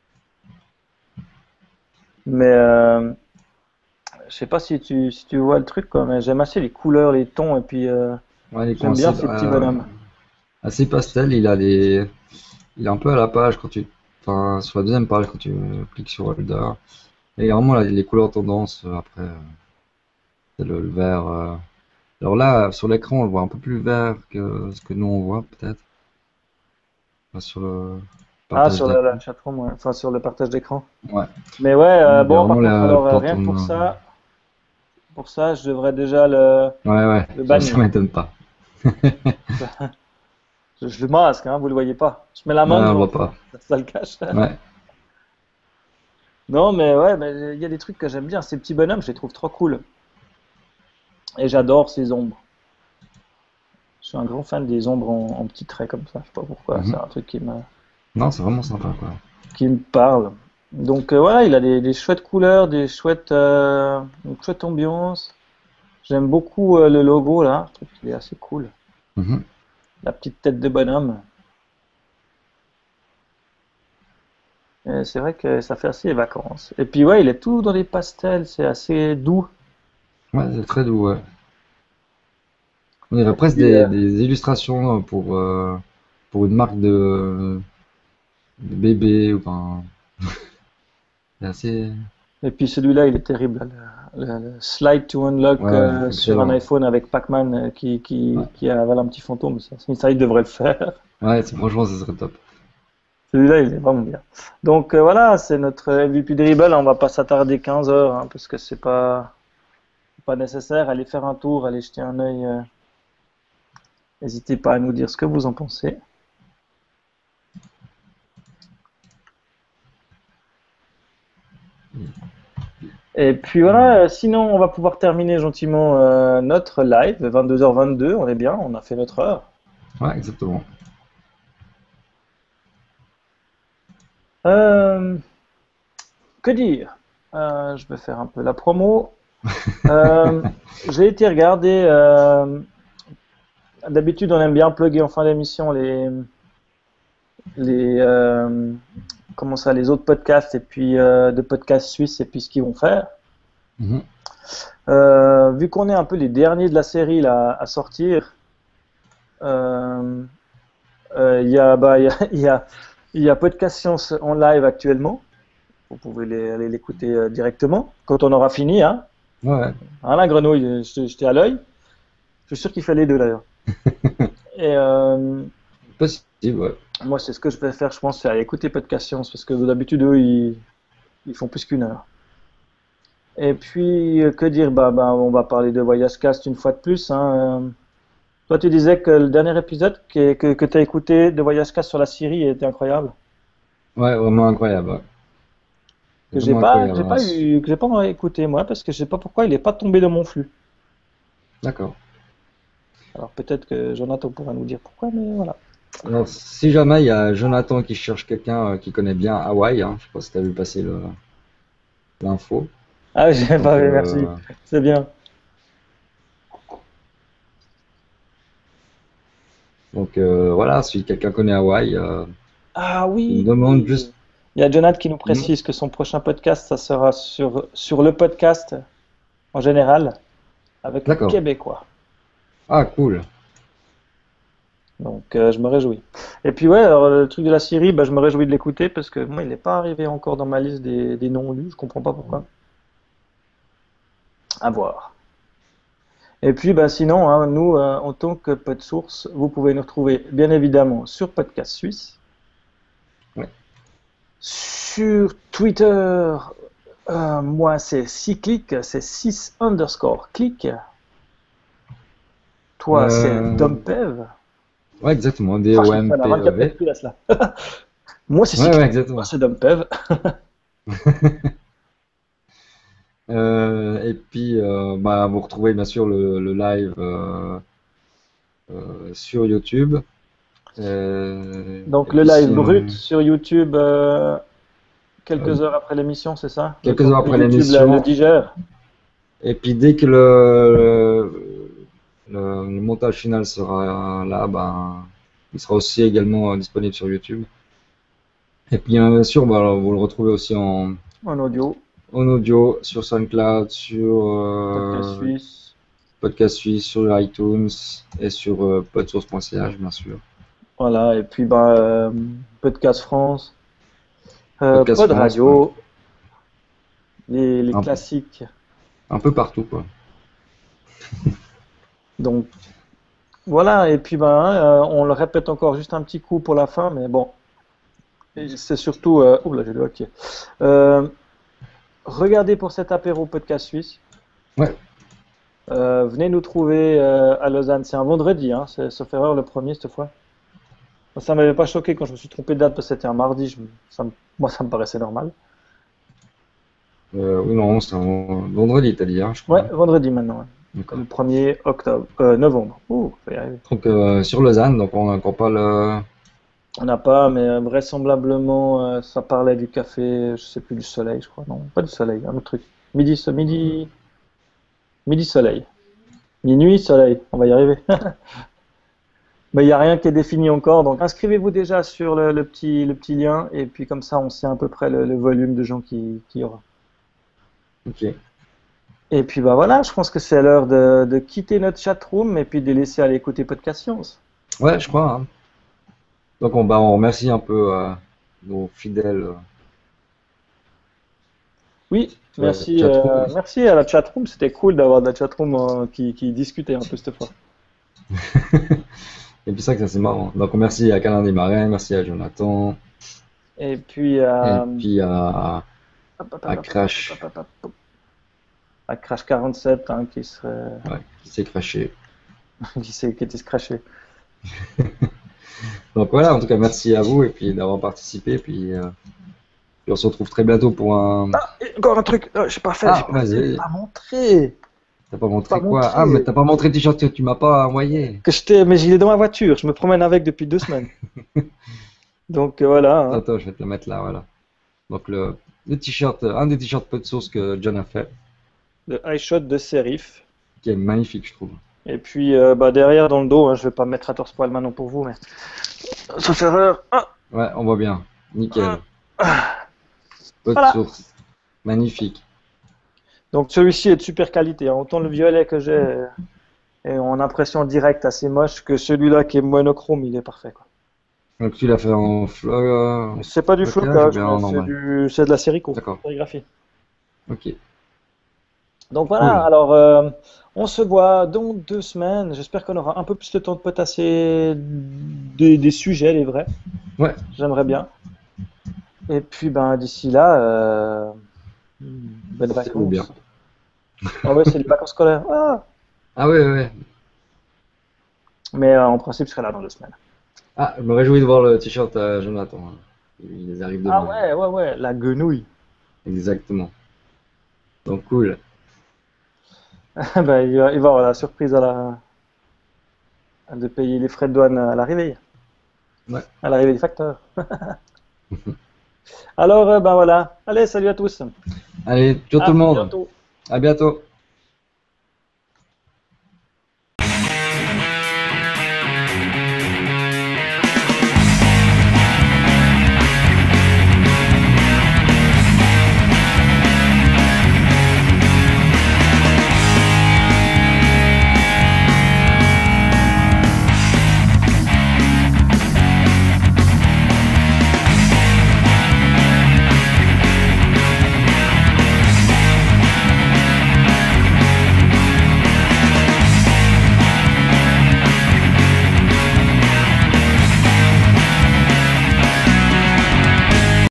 Mais euh, je sais pas si tu, si tu vois le truc, quoi, mais j'aime assez les couleurs, les tons, et puis euh, Ouais, il est j'aime bien coincé ces petits euh, bonhommes. assez pastel. Il a des, il est un peu à la page quand tu, enfin, sur la deuxième page quand tu cliques sur Holder. Et vraiment là, les couleurs tendance euh, après, euh, c'est le, le vert. euh. Alors là, sur l'écran, on le voit un peu plus vert que ce que nous on voit peut-être. Enfin, sur le Ah, partage sur la, la d'écran. chatroom, ouais. Enfin sur le partage d'écran. Ouais. Mais ouais, Il euh, y a bon, par vraiment contre, la alors euh, plante rien que pour en... ça, pour ça, je devrais déjà le, Ouais, ouais, le ça, ça bannir. m'étonne pas. Je, je le masque, hein, vous le voyez pas. Je mets la Ouais, main on le devant, voit ça, pas. ça le cache. Ouais. Non, mais ouais, mais il y a des trucs que j'aime bien. Ces petits bonhommes, je les trouve trop cool. Et j'adore ces ombres. Je suis un grand fan des ombres en, en petits traits comme ça. Je sais pas pourquoi. C'est Mhm. un truc qui me, Non, c'est vraiment sympa, quoi. qui me parle. Donc euh, voilà, il a des, des chouettes couleurs, des chouettes, euh, une chouette ambiance. J'aime beaucoup euh, le logo là. Je trouve qu'il est assez cool. Mhm. La petite tête de bonhomme. Et c'est vrai que ça fait assez les vacances. Et puis ouais, il est tout dans les pastels. C'est assez doux. Ouais, c'est très doux, ouais. On dirait Et presque puis, des, euh, des illustrations pour, euh, pour une marque de, de bébé ou enfin. C'est assez. et puis celui-là, il est terrible. Le, le- le slide to unlock Ouais, ouais, euh, sur un excellent. iPhone avec Pac-Man euh, qui, qui, Ouais, qui avale un petit fantôme. Ça, ça, il devrait le faire. ouais, c'est- franchement, ça serait top. Celui-là, il est vraiment bien. Donc euh, voilà, c'est notre M V P Dribble. On va pas s'attarder quinze heures hein, parce que c'est pas, pas nécessaire. Allez faire un tour, allez jeter un œil. euh, N'hésitez pas à nous dire ce que vous en pensez. Et puis voilà, euh, sinon on va pouvoir terminer gentiment euh, notre live, vingt-deux heures vingt-deux, on est bien, on a fait notre heure. Ouais, exactement. Euh, que dire? Euh, je vais faire un peu la promo. Euh, j'ai été regarder, euh, d'habitude on aime bien plugger en fin d'émission les, les, euh, comment ça, les autres podcasts et puis euh, de podcasts suisses et puis ce qu'ils vont faire. Mhm. Euh, vu qu'on est un peu les derniers de la série là, à sortir, euh, euh, il y a, bah, il y a, il y a, il y a Podcast Science en live actuellement. Vous pouvez les- aller l'écouter euh, directement quand on aura fini. Hein. Ouais, ouais. Hein, la grenouille, je- j'étais à l'œil. Je suis sûr qu'il fait les deux d'ailleurs. Et euh, Possible, ouais. moi, c'est ce que je vais faire, je pense, c'est aller écouter Podcast Science parce que d'habitude, eux, ils, ils font plus qu'une heure. Et puis, euh, que dire? Bah, bah, on va parler de VoyageCast une fois de plus, hein. Euh, Toi, tu disais que le dernier épisode que, que, que tu as écouté de VoyageCast sur la Syrie était incroyable. Ouais, vraiment incroyable. Ouais. Que j'ai Vraiment pas, que incroyable. j'ai Hein. pas eu, que j'ai pas écouté moi, parce que je sais pas pourquoi il est pas tombé dans mon flux. D'accord. Alors peut-être que Jonathan pourra nous dire pourquoi, mais voilà. Alors, si jamais il y a Jonathan qui cherche quelqu'un euh, qui connaît bien Hawaï, hein, je sais pas si tu as vu passer le- l'info. Ah, j'ai Donc, pas vu, merci. euh, C'est bien. donc euh, voilà, si quelqu'un connaît Hawaï, euh, Ah il me oui, demande oui. juste. Il y a Jonathan qui nous Hmm, précise que son prochain podcast, ça sera sur, sur le podcast en général, avec le D'accord. Québécois. Ah, cool. Donc euh, je me réjouis. Et puis ouais, alors le truc de la Syrie, bah, je me réjouis de l'écouter parce que moi, il n'est pas arrivé encore dans ma liste des, des non lus, je comprends pas pourquoi. À voir. Et puis bah, sinon, hein, nous, euh, en tant que PodSource, vous pouvez nous retrouver bien évidemment sur Podcast Suisse, Ouais. sur Twitter, euh, moi c'est six clics, c'est six underscore clics. Toi c'est Euh, Dompev. ouais, exactement. Ah, je me prends la vingt-quatre D O M P E V. F P S là. Moi c'est six Ouais, ouais, clics. Moi exactement. c'est Dompev. Euh, et puis, euh, bah, vous retrouvez bien sûr le, le live euh, euh, sur YouTube. Euh, et Donc le puis, live si, brut euh, sur YouTube euh, quelques heures après l'émission, c'est ça? Le quelques temps heures que après YouTube la- le l'émission. digère. Et puis, dès que le, le, le montage final sera là, ben, il sera aussi également euh, disponible sur YouTube. Et puis, bien sûr, bah, alors, vous le retrouvez aussi en, En audio, en audio sur SoundCloud, sur podcast euh, suisse. Podcast Suisse, sur iTunes et sur euh, podsource point c h, bien sûr. Voilà, et puis bah, euh, Podcast France, euh, Podcast Pod France, ouais. Radio, les, les un, classiques. un peu partout, quoi. Donc voilà, et puis ben, euh, on le répète encore juste un petit coup pour la fin, mais bon, et c'est surtout. Euh, ouh là, j'ai le hockey. Euh, regardez pour cet apéro Podcast Suisse. Ouais, Euh, venez nous trouver euh, à Lausanne. C'est un vendredi, hein, c'est, sauf erreur, le premier cette fois. Moi, ça m'avait pas choqué quand je me suis trompé de date parce que c'était un mardi. Je me- ça me- moi, ça me paraissait normal. euh, oui, non, c'est un vendredi, t'as dit, hein, je Ouais, crois. vendredi maintenant. Ouais. D'accord. Le premier octobre, euh, novembre. Ouh, ça va y arriver. Donc, euh, sur Lausanne, donc on n'a encore pas le. On n'a pas, mais euh, vraisemblablement, euh, ça parlait du café, je sais plus, du soleil, je crois. Non, pas du soleil, un autre truc. Midi, so- midi, midi soleil. Minuit soleil, on va y arriver. Mais il n'y a rien qui est défini encore, donc inscrivez-vous déjà sur le, le petit, le petit lien, et puis comme ça, on sait à peu près le, le volume de gens qui, qui y aura. Ok. Et puis bah voilà, je pense que c'est l'heure de, de quitter notre chatroom et puis de les laisser aller écouter Podcast Science. Ouais, je crois. Hein. Donc, on, bah, on remercie un peu euh, nos fidèles euh, Oui, sur la merci, euh, chatroom. merci à la chatroom, c'était cool d'avoir de la chatroom euh, qui, qui discutait un peu cette fois. Et puis, ça, que ça c'est marrant. Donc, merci à Calin Desmarais, merci à Jonathan, Et puis et euh, puis à, à Crash, à Crash quarante-sept hein, qui serait, ouais, qui s'est crashé. qui s'est, qui était scratché. Donc voilà, en tout cas, merci à vous et puis d'avoir participé. Puis, euh, puis on se retrouve très bientôt pour un. Ah, et encore un truc, euh, j'ai pas fait, j'ai Ah, pas, j'ai vas-y. pas montré, T'as pas pas montré quoi? montré. Ah, mais t'as pas montré le t-shirt que tu m'as pas envoyé. Que j'étais, mais il est dans ma voiture, je me promène avec depuis deux semaines. Donc euh, voilà, Attends, hein, attends, je vais te le mettre là, voilà. Donc le, le t-shirt, un des t-shirts peu de source que John a fait, le high shot de Serif. qui est magnifique, je trouve. Et puis euh, bah, derrière dans le dos, hein, je vais pas mettre quatorze poils maintenant pour vous, mais sauf erreur. Ah, Ouais, on voit bien. Nickel. ah. Peu de Voilà. source. Magnifique. Donc celui-ci est de super qualité, hein. Autant le violet que j'ai est en impression directe assez moche que celui-là qui est monochrome, il est parfait, quoi. Donc tu l'as fait en flo... C'est pas du flocage ou flocage, bien en mais c'est normal? du, c'est de la sérico, D'accord. sérigraphie. Ok. Donc voilà, Cool. alors euh, on se voit dans deux semaines. J'espère qu'on aura un peu plus de temps de potasser des, des sujets, les vrais. Ouais. J'aimerais bien. Et puis ben d'ici là, euh, bonnes Portez-vous vacances. bien. Ah ouais, c'est les vacances scolaires. Ah. Ah ouais, ouais, ouais. Mais euh, en principe, je serai là dans deux semaines. Ah, je me réjouis de voir le t-shirt à Jonathan. Hein. Il arrive Ah demain. ouais, ouais, ouais, la guenouille. Exactement. Donc cool. Ben, il va, il va avoir la surprise à la, de payer les frais de douane à l'arrivée, Ouais. à l'arrivée du facteur. Alors, euh, ben voilà. Allez, salut à tous. Allez, ciao tout À le monde. bientôt. À bientôt.